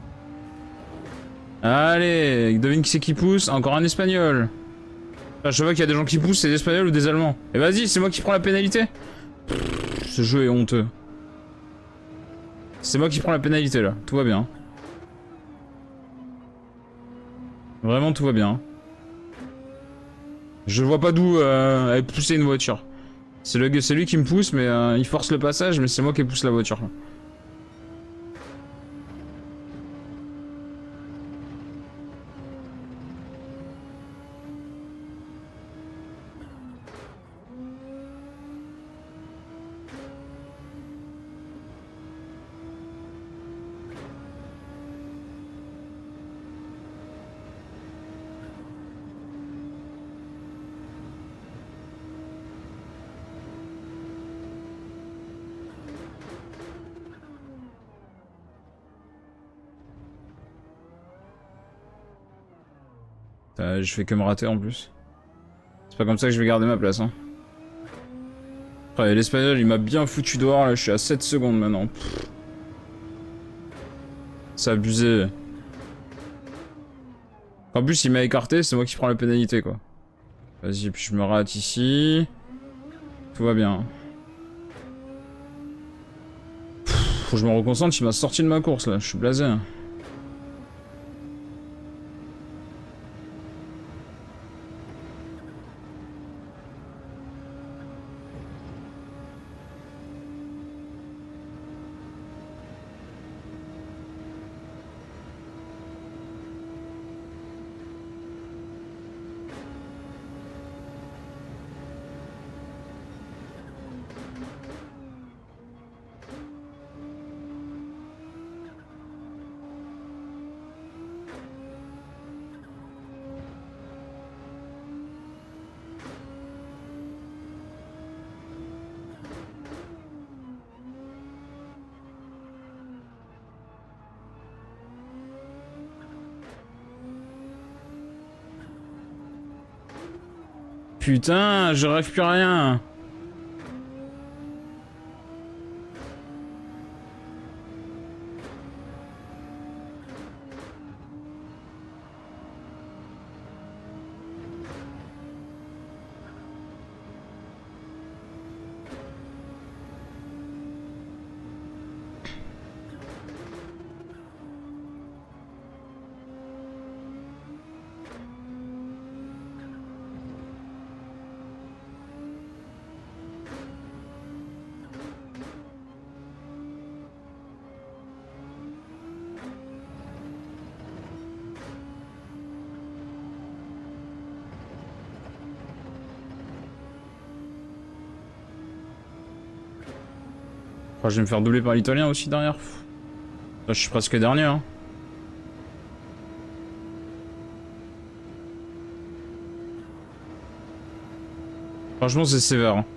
Allez, devine qui c'est qui pousse. Encore un espagnol. Enfin, je vois qu'il y a des gens qui poussent, c'est des espagnols ou des allemands. Et vas-y, c'est moi qui prends la pénalité. Pff, ce jeu est honteux. C'est moi qui prends la pénalité là, tout va bien. Vraiment tout va bien. Je vois pas d'où euh, elle poussait une voiture. C'est lui qui me pousse, mais euh, il force le passage, mais c'est moi qui pousse la voiture. Là. Euh, je fais que me rater en plus. C'est pas comme ça que je vais garder ma place. Hein. L'espagnol il m'a bien foutu dehors là, je suis à sept secondes maintenant. C'est abusé. En plus il m'a écarté, c'est moi qui prends la pénalité quoi. Vas-y, puis je me rate ici. Tout va bien. Pff, faut que je me reconcentre, il m'a sorti de ma course là, je suis blasé. Putain, je rêve plus rien. Enfin, je vais me faire doubler par l'italien aussi derrière. Là, je suis presque dernier. Hein. Franchement, c'est sévère. Hein.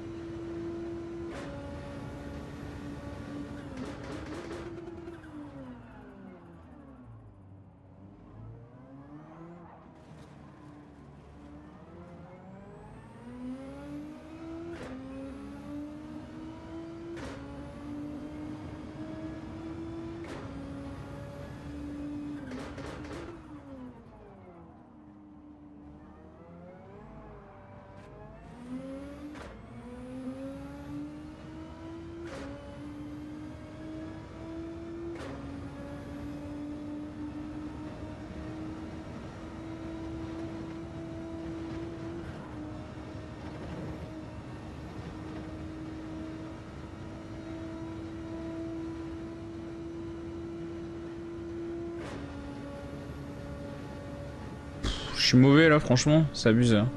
Je suis mauvais là, franchement, c'est abusé. Hein.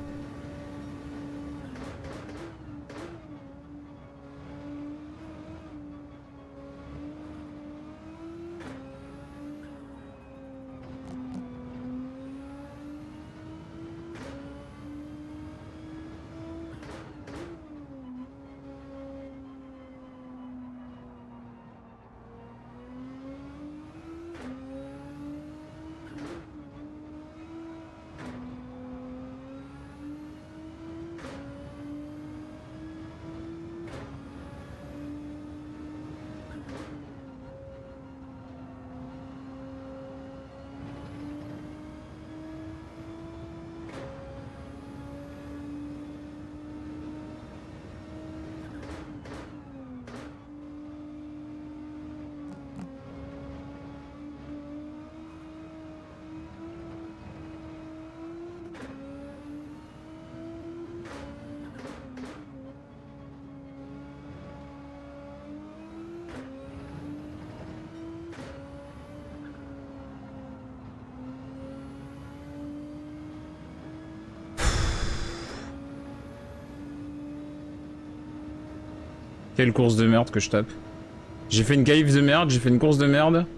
Quelle course de merde que je tape. J'ai fait une qualif de merde, j'ai fait une course de merde.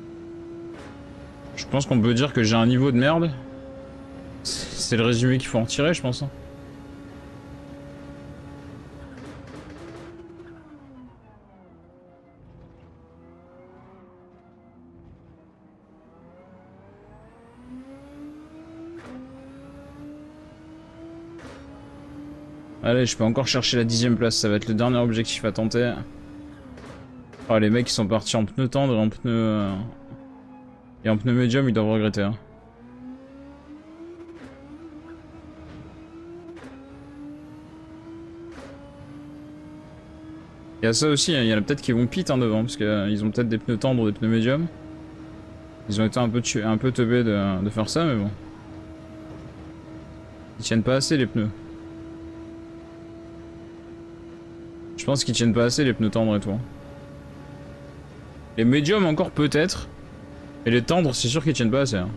Je pense qu'on peut dire que j'ai un niveau de merde. C'est le résumé qu'il faut en tirer, je pense. Hein. Allez, je peux encore chercher la dixième place, ça va être le dernier objectif à tenter. Oh, les mecs ils sont partis en pneu tendre et en pneu... Euh... Et en pneu médium, ils doivent regretter. Hein. Il y a ça aussi, il y en a peut-être qui vont pit hein, devant, parce qu'ils euh, ont peut-être des pneus tendres ou des pneus médiums. Ils ont été un peu, un peu teubés de, de faire ça, mais bon. Ils tiennent pas assez les pneus. Je pense qu'ils tiennent pas assez les pneus tendres et tout. Les médiums encore peut-être. Et les tendres c'est sûr qu'ils tiennent pas assez. Hein.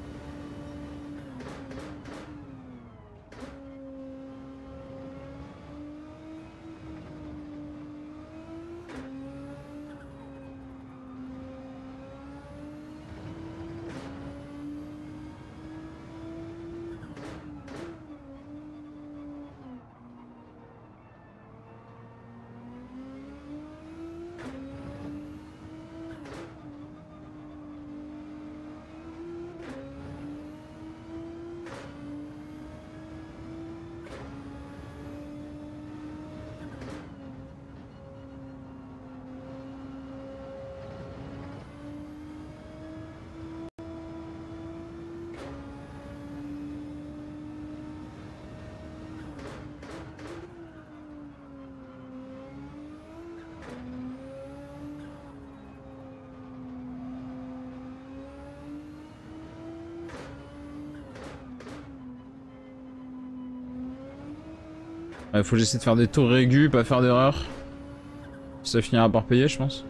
Ouais, faut que j'essaie de faire des tours régus, pas faire d'erreur. Ça finira par payer, je pense.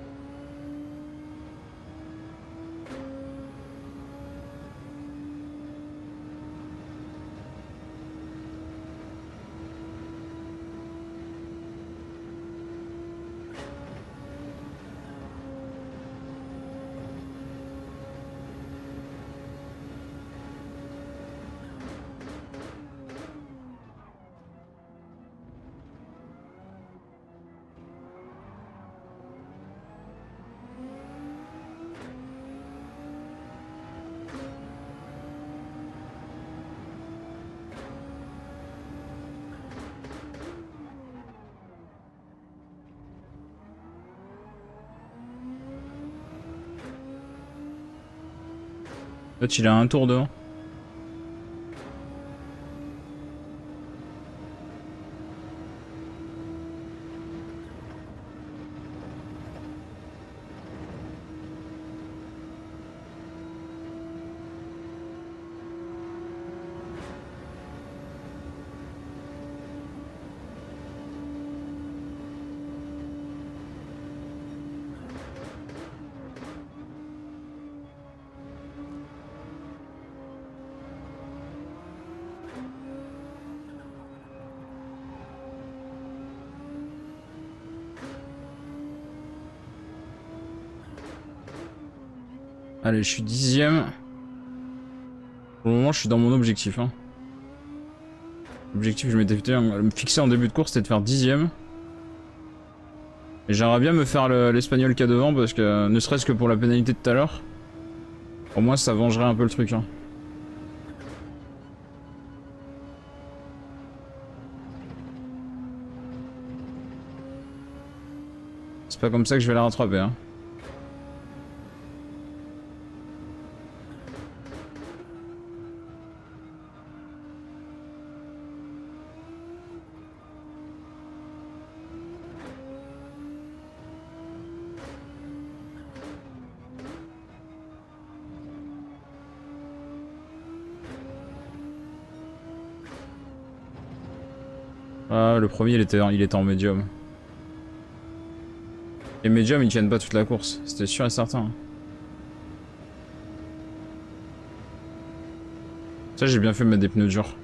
L'autre il a un tour devant. Allez, je suis dixième. Pour le moment, je suis dans mon objectif. Hein. L'objectif que je m'étais fixé en début de course, c'était de faire dixième. Et j'aimerais bien me faire l'espagnol qu'il y a devant, parce que ne serait-ce que pour la pénalité de tout à l'heure, au moins ça vengerait un peu le truc. Hein. C'est pas comme ça que je vais la rattraper. Hein. Ah, le premier il était, il était en médium. Les médiums ils tiennent pas toute la course, c'était sûr et certain. Ça j'ai bien fait de mettre des pneus durs.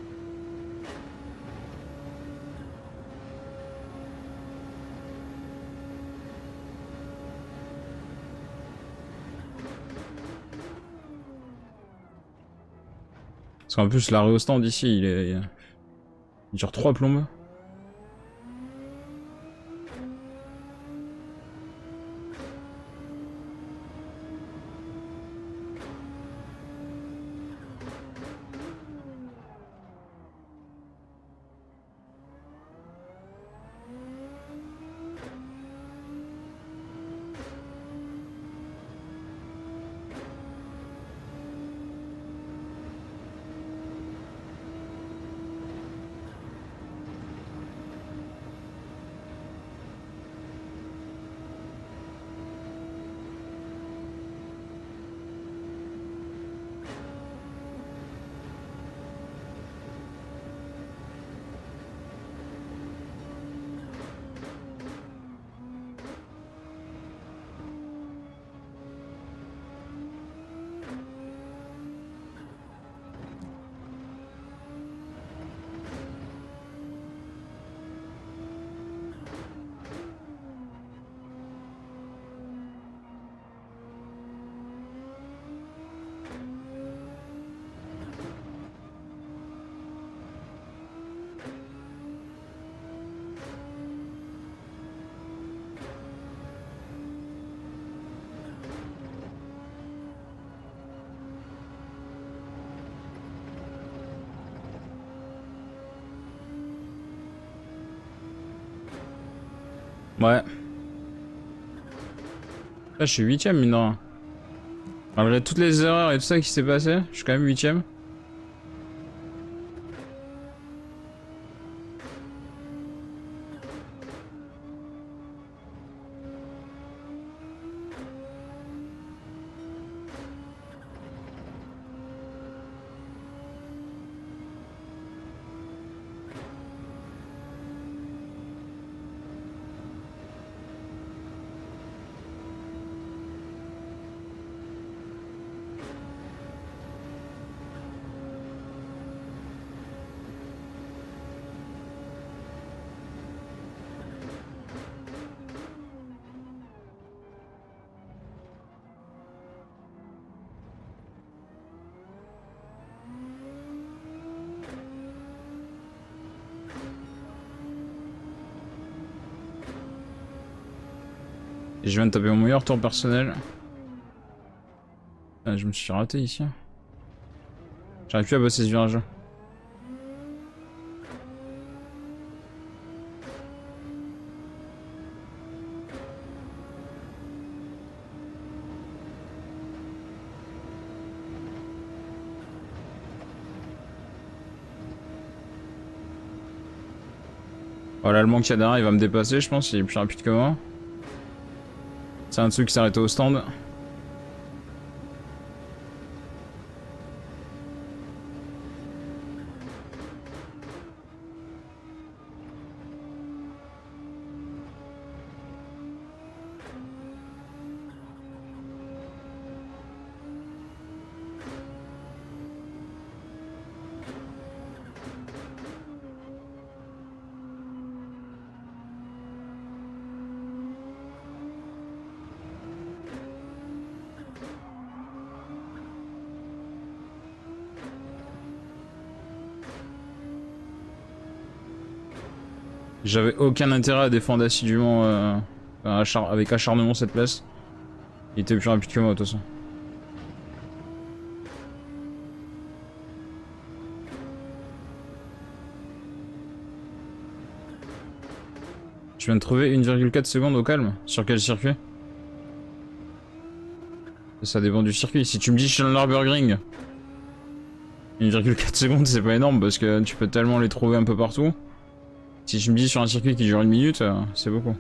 Parce qu'en plus l'arrêt au stand ici il est... Il dure trois plombes. Ouais. Là je suis huitième mine de rien. Malgré toutes les erreurs et tout ça qui s'est passé, je suis quand même huitième. Et je viens de taper mon meilleur tour personnel. Ah, je me suis raté ici. J'arrive plus à bosser ce virage. Voilà, l'Allemand qui a derrière, il va me dépasser, je pense, il est plus rapide que moi. C'est un truc qui s'est arrêté au stand. J'avais aucun intérêt à défendre assidûment, euh, enfin, achar avec acharnement cette place. Il était plus rapide que moi de toute façon. Je viens de trouver une virgule quatre secondes au calme. Sur quel circuit? Ça dépend du circuit. Si tu me dis je suis dans le Nürburgring, une virgule quatre secondes c'est pas énorme parce que tu peux tellement les trouver un peu partout. Si tu me dis sur un circuit qui dure une minute, euh, c'est beaucoup.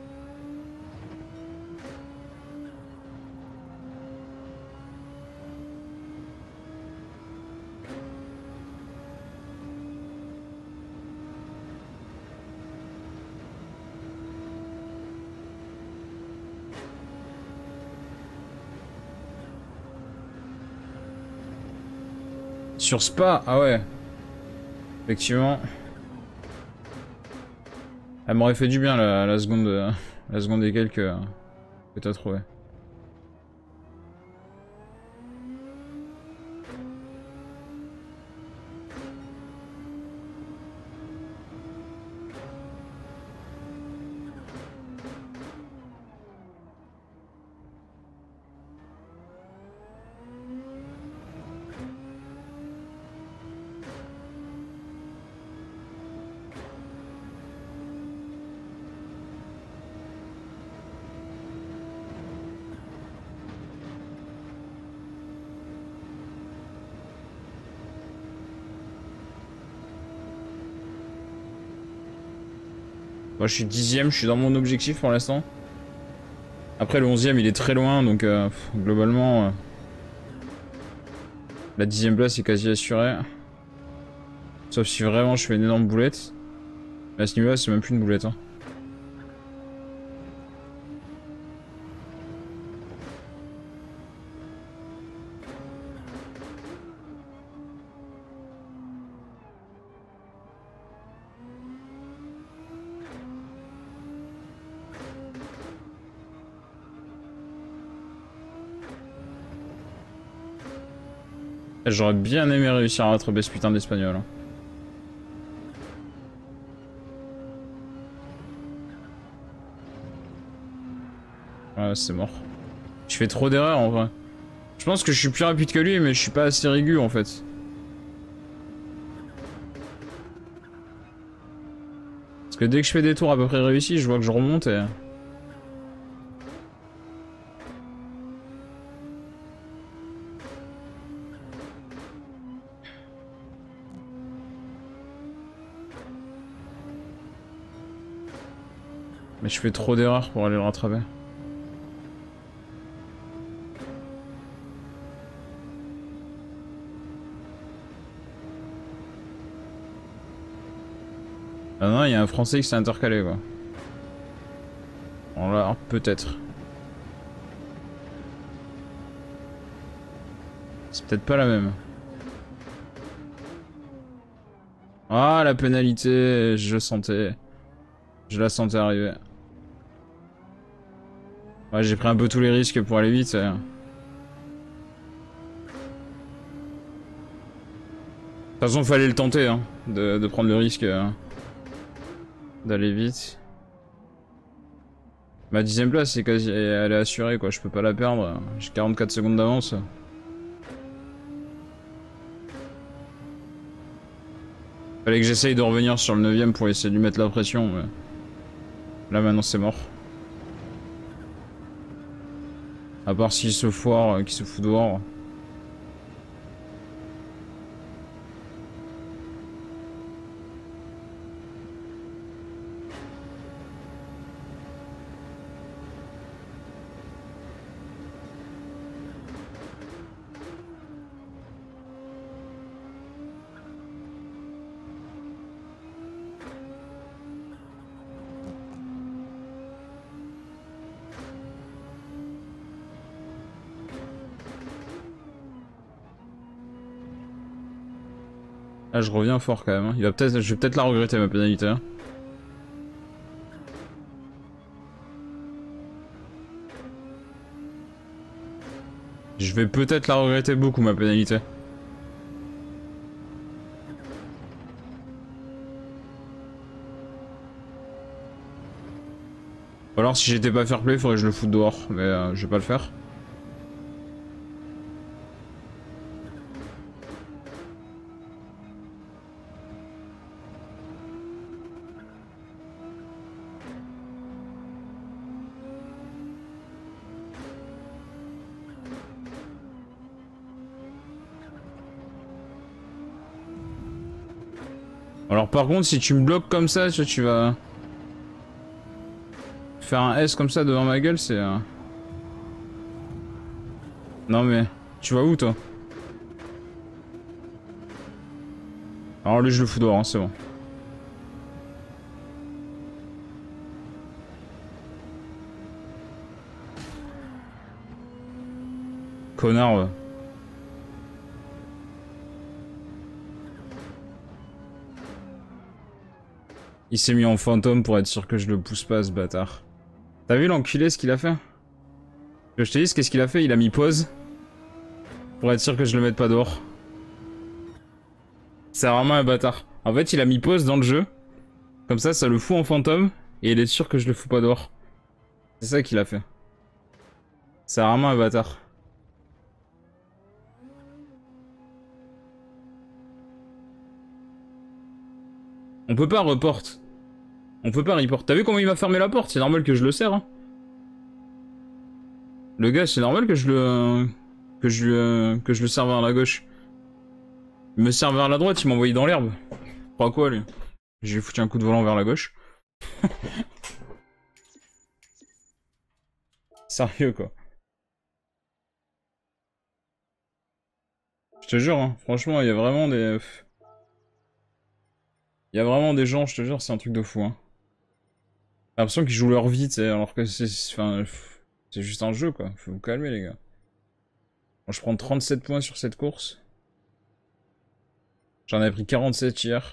Sur Spa, ah ouais. Effectivement. Elle m'aurait fait du bien la, la seconde la seconde et quelques que, que t'as trouvé. Moi je suis dixième, je suis dans mon objectif pour l'instant. Après le onzième il est très loin donc euh, pff, globalement euh, la dixième place est quasi assurée. Sauf si vraiment je fais une énorme boulette. Mais à ce niveau là c'est même plus une boulette hein. J'aurais bien aimé réussir à rattraper ce putain d'espagnol. Hein. Ouais, c'est mort. Je fais trop d'erreurs en vrai. Je pense que je suis plus rapide que lui, mais je suis pas assez rigu en fait. Parce que dès que je fais des tours à peu près réussis, je vois que je remonte et... Mais je fais trop d'erreurs pour aller le rattraper. Ah non, il y a un Français qui s'est intercalé quoi. Bon là, peut-être. C'est peut-être pas la même. Ah, la pénalité, je sentais. Je la sentais arriver. Ouais, j'ai pris un peu tous les risques pour aller vite. De toute façon, fallait le tenter, hein, de, de prendre le risque euh, d'aller vite. Ma dixième place, c'est quasi, elle est assurée, quoi. Je peux pas la perdre. J'ai quarante-quatre secondes d'avance. Fallait que j'essaye de revenir sur le neuvième pour essayer de lui mettre la pression, mais... Là, maintenant, c'est mort. À part s'il se foire, euh, qu'il se fout dehors. Ah, je reviens fort quand même. Hein. Il va peut-être, je vais peut-être la regretter ma pénalité. Hein. Je vais peut-être la regretter beaucoup ma pénalité. Ou alors si j'étais pas fair play, faudrait que je le foute dehors, mais euh, je vais pas le faire. Alors par contre, si tu me bloques comme ça, tu vois, tu vas... Faire un S comme ça devant ma gueule, c'est... Euh... Non mais... Tu vas où toi? Alors lui je le fous dehors, hein, c'est bon. Connard, ouais. Il s'est mis en fantôme pour être sûr que je le pousse pas, ce bâtard. T'as vu l'enculé ce qu'il a fait? Je te dis, qu'est-ce qu'il a fait? Il a mis pause. Pour être sûr que je le mette pas dehors. C'est vraiment un bâtard. En fait, il a mis pause dans le jeu. Comme ça, ça le fout en fantôme. Et il est sûr que je le fous pas dehors. C'est ça qu'il a fait. C'est vraiment un bâtard. On peut pas report. On peut pas report. T'as vu comment il m'a fermé la porte? C'est normal que je le serre. Hein. Le gars, c'est normal que je le... Que je, euh, que je le serve vers la gauche. Il me sert vers la droite, il m'a envoyé dans l'herbe. Crois quoi, lui? J'ai foutu un coup de volant vers la gauche. Sérieux, quoi. Je te jure, hein, franchement, il y a vraiment des... Il y a vraiment des gens, je te jure, c'est un truc de fou, hein. J'ai l'impression qu'ils jouent leur vie, tu sais, alors que c'est... Enfin... C'est juste un jeu, quoi. Faut vous calmer, les gars. Bon, je prends trente-sept points sur cette course. J'en avais pris quarante-sept hier.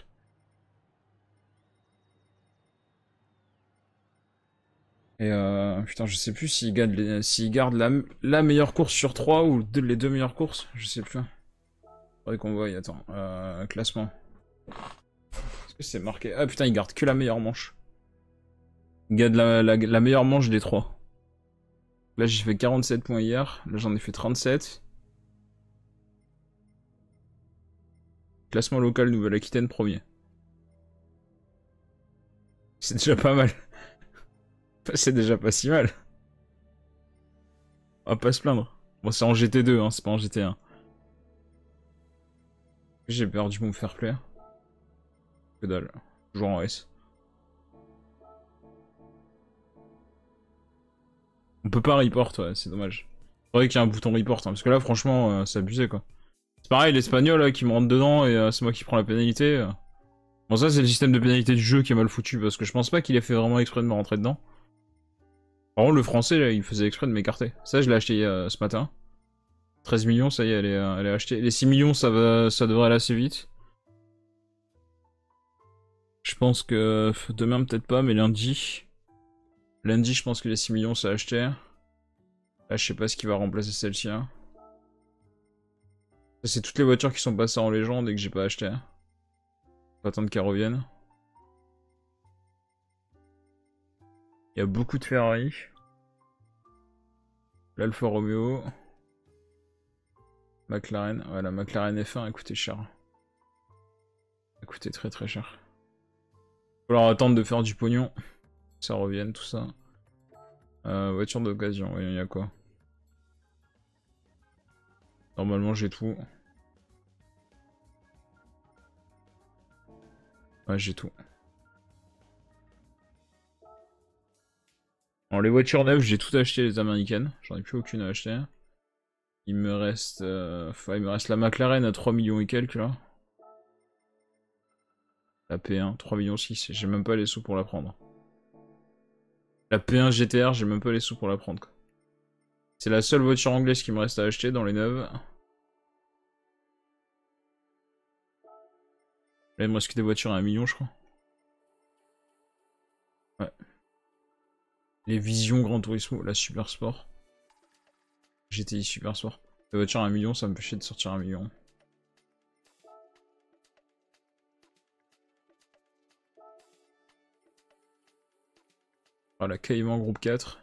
Et euh... Putain, je sais plus s'il garde, les... s'il garde la... la meilleure course sur trois ou deux... les deux meilleures courses. Je sais plus. Faudrait qu'on voie, attends. Euh... Classement. Est-ce que c'est marqué? Ah putain, il garde que la meilleure manche. Il garde la, la... la meilleure manche des trois. Là, j'ai fait quarante-sept points hier. Là, j'en ai fait trente-sept. Classement local Nouvelle-Aquitaine, premier. C'est déjà pas mal. C'est déjà pas si mal. On va pas se plaindre. Bon, c'est en G T deux, hein, c'est pas en G T un. J'ai perdu mon fair play. Que dalle. Toujours en S. On peut pas report, ouais, c'est dommage. Faudrait qu'il y ait un bouton report, hein, parce que là, franchement, euh, c'est abusé, quoi. C'est pareil, l'espagnol, là, qui me rentre dedans, et euh, c'est moi qui prends la pénalité. Euh. Bon, ça, c'est le système de pénalité du jeu qui est mal foutu, parce que je pense pas qu'il ait fait vraiment exprès de me rentrer dedans. Par contre, le français, là, il faisait exprès de m'écarter. Ça, je l'ai acheté euh, ce matin. treize millions, ça y est, elle est, euh, elle est achetée. Les six millions, ça, va, ça devrait aller assez vite. Je pense que demain, peut-être pas, mais lundi. Lundi, je pense que les six millions, c'est acheté. Là, je sais pas ce qui va remplacer celle-ci. Hein. C'est toutes les voitures qui sont passées en légende et que j'ai pas acheté. Faut attendre qu'elles reviennent. Il y a beaucoup de Ferrari. L'Alfa Romeo. McLaren. Voilà, McLaren F un a coûté cher. A coûté très très cher. Faut leur attendre de faire du pognon. Ça revienne, tout ça. Euh, voiture d'occasion, oui, il y a quoi? Normalement, j'ai tout. Ouais, j'ai tout. Alors, les voitures neuves, j'ai tout acheté, les américaines. J'en ai plus aucune à acheter. Il me reste... Euh... Enfin, il me reste la McLaren à trois millions et quelques, là. La P un, trois millions six. J'ai même pas les sous pour la prendre. La P un G T R, j'ai même pas les sous pour la prendre. C'est la seule voiture anglaise qui me reste à acheter dans les neuves. Là, il me reste que des voitures à un million, je crois. Ouais. Les Vision Gran Turismo, la Super Sport. G T I Super Sport. Les voitures à un million, ça me fait chier de sortir un million. Ah, la Caïman groupe quatre.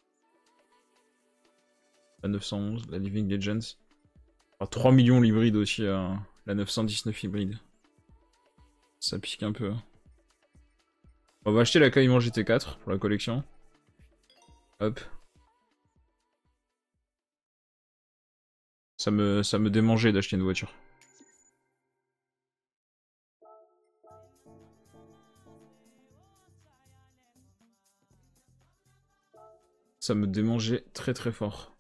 La neuf cent onze, la Living Legends. Ah, trois millions l'hybride aussi, euh, la neuf cent dix-neuf hybride. Ça pique un peu. On va acheter la Caïman G T quatre pour la collection. Hop. Ça me, ça me démangeait d'acheter une voiture. Ça me démangeait très très fort.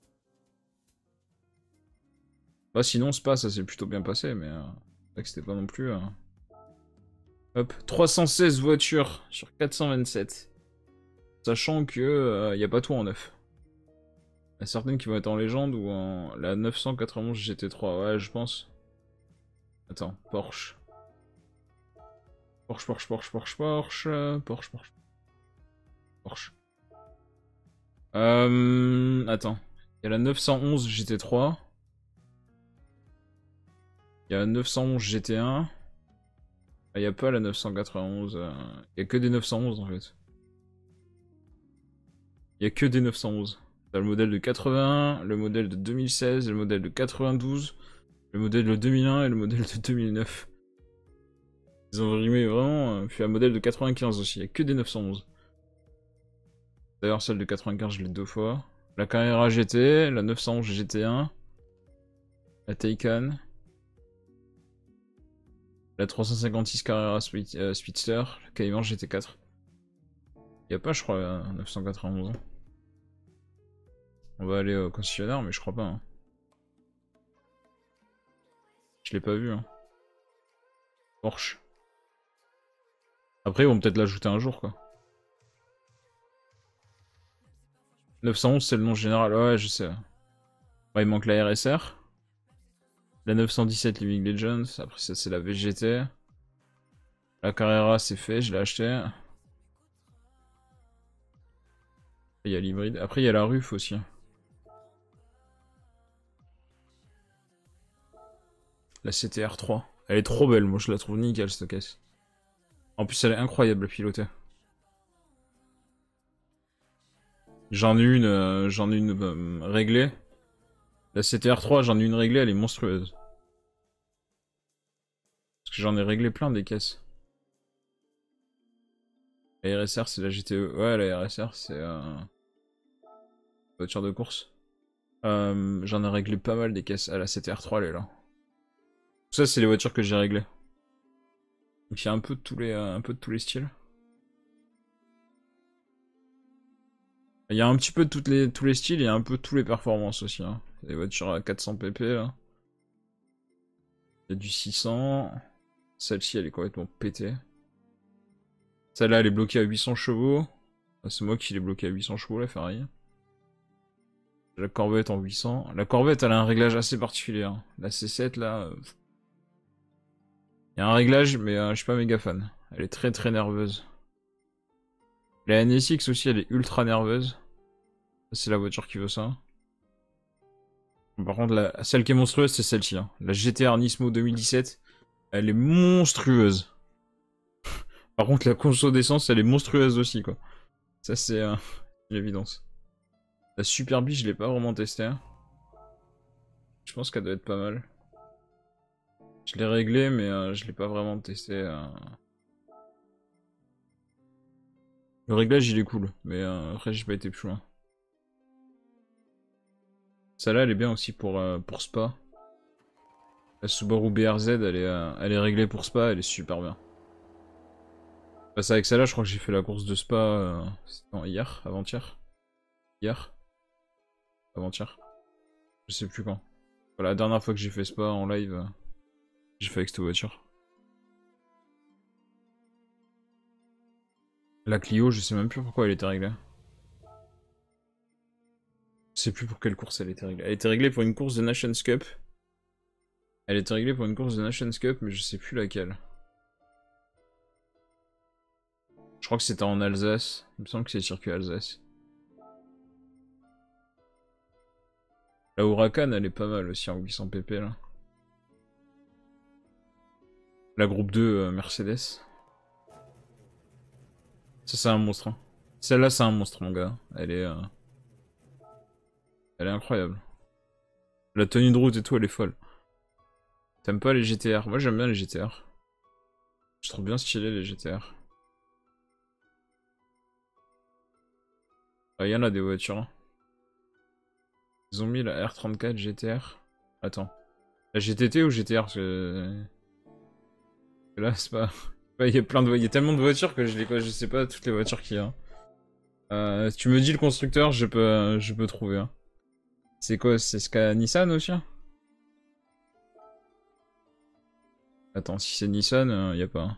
Bah sinon Spa ça s'est plutôt bien passé mais euh, c'est vrai que c'était pas non plus... Euh... Hop, trois cent seize voitures sur quatre cent vingt-sept. Sachant que euh, y a pas tout en neuf. Il y a certaines qui vont être en légende ou en... La neuf cent quatre-vingt-onze G T trois, ouais je pense. Attends, Porsche. Porsche, Porsche, Porsche, Porsche, Porsche, Porsche, Porsche. Porsche. Euh... Attends. Il y a la neuf cent onze G T trois. Il y a la neuf cent onze G T un. Il n'y a pas la neuf cent quatre-vingt-onze. Euh... Il n'y a que des neuf cent onze en fait. Il n'y a que des neuf cent onze. T'as le modèle de quatre-vingt-un, le modèle de deux mille seize, le modèle de quatre-vingt-douze, le modèle de deux mille un et le modèle de deux mille neuf. Ils ont rimé vraiment, puis un modèle de quatre-vingt-quinze aussi, il n'y a que des neuf cent onze. D'ailleurs celle de quatre-vingt-quinze je l'ai deux fois. La Carrera G T, la neuf cent onze G T un, la Taycan, la trois cent cinquante-six Carrera Speed, euh, Speedster, la Cayman G T quatre. Il n'y a pas je crois la neuf cent quatre-vingt-onze. On va aller au concessionnaire mais je crois pas. Hein. Je l'ai pas vu. Hein. Porsche. Après ils vont peut-être l'ajouter un jour quoi. neuf cent onze c'est le nom général, ouais je sais. Ouais, il manque la R S R. La neuf cent dix-sept Living Legends, après ça c'est la V G T. La Carrera c'est fait, je l'ai acheté. Il y a l'hybride, après il y a la Ruf aussi. La C T R trois. Elle est trop belle, moi je la trouve nickel cette caisse. En plus elle est incroyable à piloter. J'en ai une, euh, j'en ai une euh, réglée. La C T R trois, j'en ai une réglée, elle est monstrueuse. Parce que j'en ai réglé plein des caisses. La R S R c'est la G T E. Ouais la R S R c'est... Euh... voiture de course. Euh, j'en ai réglé pas mal des caisses. Ah la C T R trois elle est là. Ça c'est les voitures que j'ai réglées. Donc il y a un peu de tous les, euh, un peu de tous les styles. Il y a un petit peu de toutes les, tous les styles et un peu de tous les performances aussi. Hein. Les voitures à quatre cents P P là. Il y a du six cents. Celle-ci elle est complètement pétée. Celle-là elle est bloquée à huit cents chevaux. C'est moi qui l'ai bloquée à huit cents chevaux la Ferrari. La Corvette en huit cents. La Corvette elle a un réglage assez particulier. Hein. La C sept là... Euh... Il y a un réglage mais euh, je suis pas méga fan. Elle est très très nerveuse. La N S X aussi elle est ultra nerveuse. C'est la voiture qui veut ça. Par contre, la... celle qui est monstrueuse, c'est celle-ci. Hein. La G T R Nismo deux mille dix-sept, elle est monstrueuse. Par contre, la conso d'essence, elle est monstrueuse aussi, quoi. Ça, c'est euh, une évidence. La Super B, je l'ai pas vraiment testé. Hein. Je pense qu'elle doit être pas mal. Je l'ai réglé, mais euh, je l'ai pas vraiment testé. Euh... Le réglage, il est cool, mais euh, après, j'ai pas été plus loin. Celle-là, elle est bien aussi pour, euh, pour Spa. La Subaru B R Z, elle est, euh, elle est réglée pour Spa, elle est super bien. Bah, c'est avec celle-là, je crois que j'ai fait la course de Spa euh, non, hier, avant-hier. Hier Avant-hier. Je sais plus quand. Voilà, la dernière fois que j'ai fait Spa en live, euh, j'ai fait avec cette voiture. La Clio, je sais même plus pourquoi elle était réglée. Je sais plus pour quelle course elle était réglée. Elle était réglée pour une course de Nations Cup. Elle était réglée pour une course de Nations Cup, mais je sais plus laquelle. Je crois que c'était en Alsace. Il me semble que c'est le circuit Alsace. La Huracan, elle est pas mal aussi en huit cents P P là. La groupe deux euh, Mercedes. Ça, c'est un monstre. Hein. Celle-là, c'est un monstre, mon gars. Elle est... Euh... Elle est incroyable. La tenue de route et tout, elle est folle. T'aimes pas les G T R? Moi, j'aime bien les G T R. Je trouve bien stylé, les G T R. Ah, il y en a des voitures. Hein. Ils ont mis la R trente-quatre G T R. Attends. La G T T ou G T R? Parce que... Là, c'est pas... Il y a plein de... Il y a tellement de voitures que je, les... je sais pas toutes les voitures qu'il y a. Euh, tu me dis le constructeur, je peux, je peux trouver. Hein. C'est quoi? C'est ce qu'a Nissan aussi? Attends, si c'est Nissan, il euh, y a pas.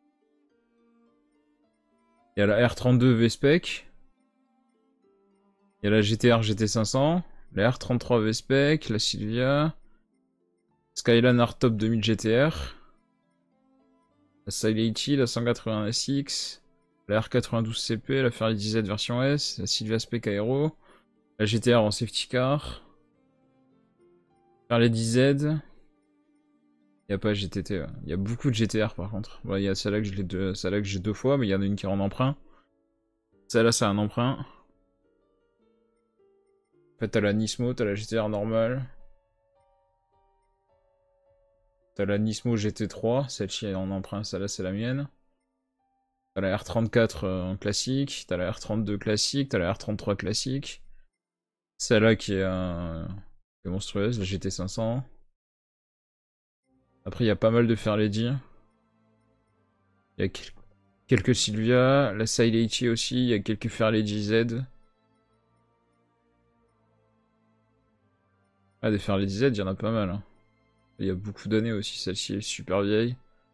Il y a la R trente-deux V-Spec. Il y a la G T R G T cinq cents. La R trente-trois V-Spec. La Silvia. Skyline R-Top deux mille G T R. La Silhouette, la cent quatre-vingts S X. La R quatre-vingt-douze C P. La Ferrari D Z version S. La Silvia Spec Aero. La G T R en safety car. Ferrari D Z. Il n'y a pas G T T, il ouais. y a beaucoup de G T R par contre. Il ouais, y a celle-là que j'ai deux... celle-là que j'ai deux fois, mais il y en a une qui est en emprunt. Celle-là, c'est un emprunt. En fait, t'as la Nismo, t'as la G T R normale. T'as la Nismo G T trois, celle-ci est en emprunt, celle-là c'est la mienne. T'as la R trente-quatre en classique, t'as la R trente-deux classique, t'as la R trente-trois classique. Celle-là qui est, euh... qui est monstrueuse, la G T cinq cents. Après, il y a pas mal de Fairlady. Il y a quelques Silvia, la Silhouette aussi, il y a quelques Fairlady Z. Ah, des Fairlady Z, il y en a pas mal. Hein. Il y a beaucoup d'années aussi, celle-ci est super vieille.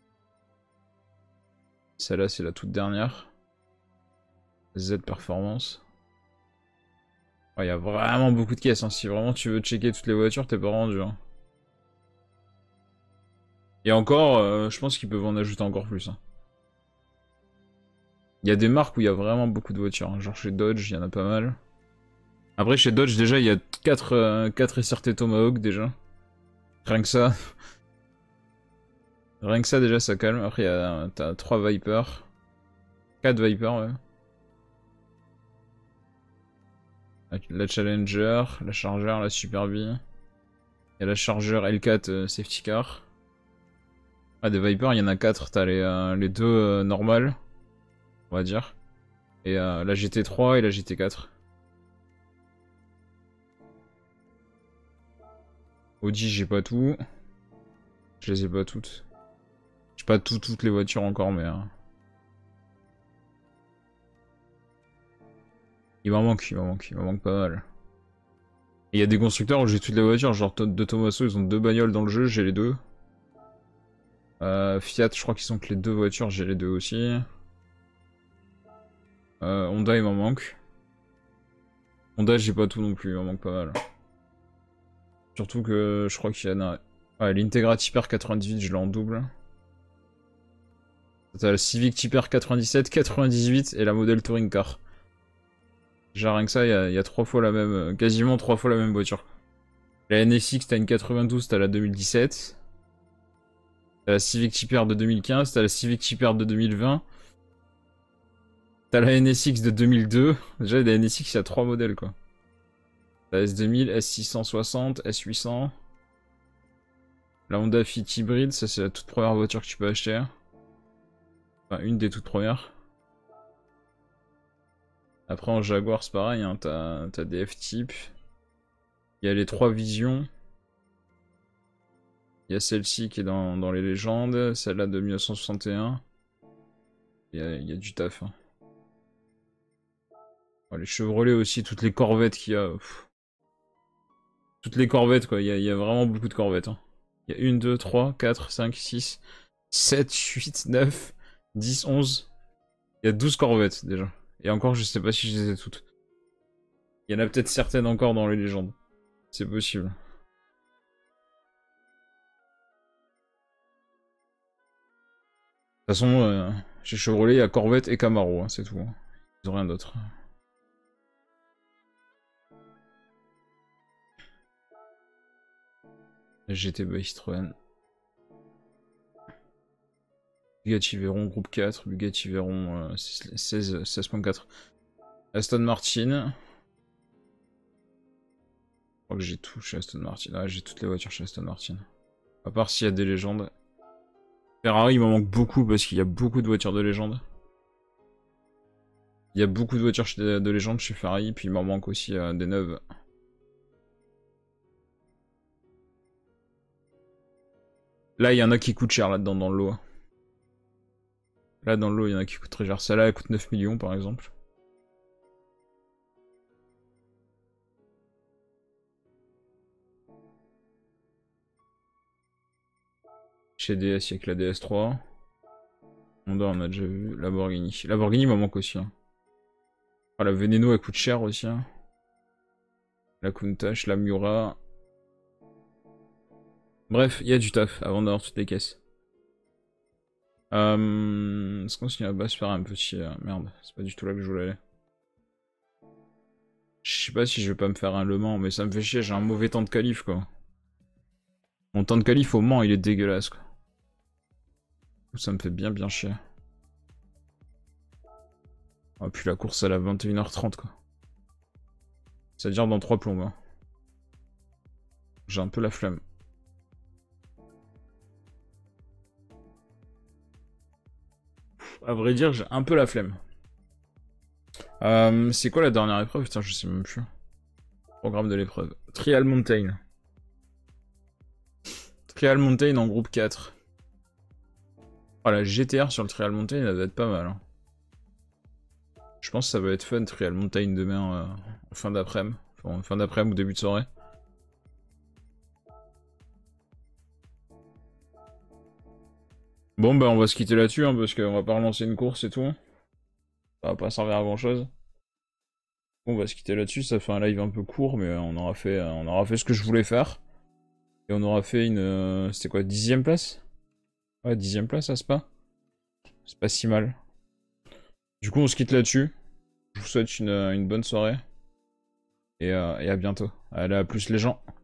Celle-là, c'est la toute dernière. Z Performance. Il ouais, y a vraiment beaucoup de caisses. Hein. Si vraiment tu veux checker toutes les voitures, t'es pas rendu. Hein. Et encore, euh, je pense qu'ils peuvent en ajouter encore plus. Hein. Il y a des marques où il y a vraiment beaucoup de voitures. Hein. Genre chez Dodge, il y en a pas mal. Après, chez Dodge, déjà, il y a quatre, euh, quatre S R T Tomahawk, déjà. Rien que ça. Rien que ça, déjà, ça calme. Après, t'as trois Viper. quatre Viper, ouais. La Challenger, la Charger, la Super Bee. Il y a la Charger L quatre euh, Safety Car. Ah, des Viper, il y en a quatre. T'as les, euh, les deux euh, normales, on va dire. Et euh, la G T trois et la G T quatre. Audi, j'ai pas tout. Je les ai pas toutes. J'ai pas tout, toutes les voitures encore, mais... Euh... Il m'en manque, il m'en manque, il m'en manque pas mal. Il y a des constructeurs où j'ai toutes les voitures, genre de Tommaso, ils ont deux bagnoles dans le jeu, j'ai les deux. Euh, Fiat, je crois qu'ils sont que les deux voitures, j'ai les deux aussi. Euh, Honda, il m'en manque. Honda, j'ai pas tout non plus, il m'en manque pas mal. Surtout que je crois qu'il y en a... Ouais, l'Integra Type R quatre-vingt-dix-huit, je l'ai en double. T'as la Civic Type R quatre-vingt-dix-sept, quatre-vingt-dix-huit et la Model Touring Car. Genre rien que ça, il y a, y a trois fois la même... Quasiment trois fois la même voiture. La N S X, t'as une quatre-vingt-douze, t'as la deux mille dix-sept. T'as la Civic Type R de deux mille quinze, t'as la Civic Type R de deux mille vingt. T'as la N S X de deux mille deux. Déjà, la N S X, il y a trois modèles, quoi. La S deux mille, S six cent soixante, S huit cents. La Honda Fit Hybrid, ça c'est la toute première voiture que tu peux acheter. Enfin, une des toutes premières. Après, en Jaguar, c'est pareil, hein. T'as t'as des F-Type. Il y a les trois Visions. Il y a celle-ci qui est dans, dans les légendes, celle-là de mille neuf cent soixante et un. Il y a, il y a du taf. Hein. Oh, les Chevrolet aussi, toutes les Corvettes qu'il y a. Pff. Toutes les Corvettes, quoi. Il y a, il y a vraiment beaucoup de Corvettes. Hein. Il y a une, deux, trois, quatre, cinq, six, sept, huit, neuf, dix, onze. Il y a douze Corvettes déjà. Et encore, je sais pas si je les ai toutes. Il y en a peut-être certaines encore dans les légendes. C'est possible. De toute façon, euh, chez Chevrolet, il y a Corvette et Camaro, hein, c'est tout. Hein. Ils ont rien d'autre. G T B Citroën. Bugatti Veyron, groupe quatre, Bugatti Veyron euh, seize point quatre. Aston Martin. Je crois que j'ai tout chez Aston Martin. Ouais, j'ai toutes les voitures chez Aston Martin. À part s'il y a des légendes. Ferrari, il m'en manque beaucoup parce qu'il y a beaucoup de voitures de légende. Il y a beaucoup de voitures de légende chez Ferrari, puis il m'en manque aussi euh, des neuves. Là, il y en a qui coûtent cher là-dedans, dans le lot. Là, dans le lot, il y en a qui coûtent très cher. Celle-là, elle coûte neuf millions, par exemple. Chez D S, il y a que la D S trois. Honda, on a déjà vu. Lamborghini. Lamborghini m'en manque aussi. Hein. Ah, la Veneno, elle coûte cher aussi. Hein. La Countach, la Miura. Bref, il y a du taf avant d'avoir toutes les caisses. Euh... Est-ce qu'on se va se faire un petit... Euh... Merde, c'est pas du tout là que je voulais aller. Je sais pas si je vais pas me faire un Le Mans, mais ça me fait chier, j'ai un mauvais temps de qualif, quoi. Mon temps de qualif au Mans, il est dégueulasse, quoi. Ça me fait bien bien chier. Ah, puis la course, elle est à vingt et une heures trente, quoi. C'est-à-dire dans trois plombes. Hein. J'ai un peu la flemme. À vrai dire, j'ai un peu la flemme. Euh, c'est quoi la dernière épreuve? Putain, je sais même plus. Programme de l'épreuve. Trial Mountain. Trial Mountain en groupe quatre. Oh, la G T R sur le Trial Mountain, elle va être pas mal. Hein. Je pense que ça va être fun, Trial Mountain demain, euh, en fin d'après-midi. Enfin, en fin d'après-midi ou début de soirée. Bon bah on va se quitter là-dessus, hein, parce qu'on va pas relancer une course et tout. Ça va pas servir à grand chose. Bon, on va se quitter là-dessus, ça fait un live un peu court, mais on aura fait, on aura fait ce que je voulais faire. Et on aura fait une... Euh, c'était quoi, dixième place? Ouais, dixième place à Spa. C'est pas si mal. Du coup on se quitte là-dessus. Je vous souhaite une, une bonne soirée. Et, euh, et à bientôt. Allez, à plus les gens.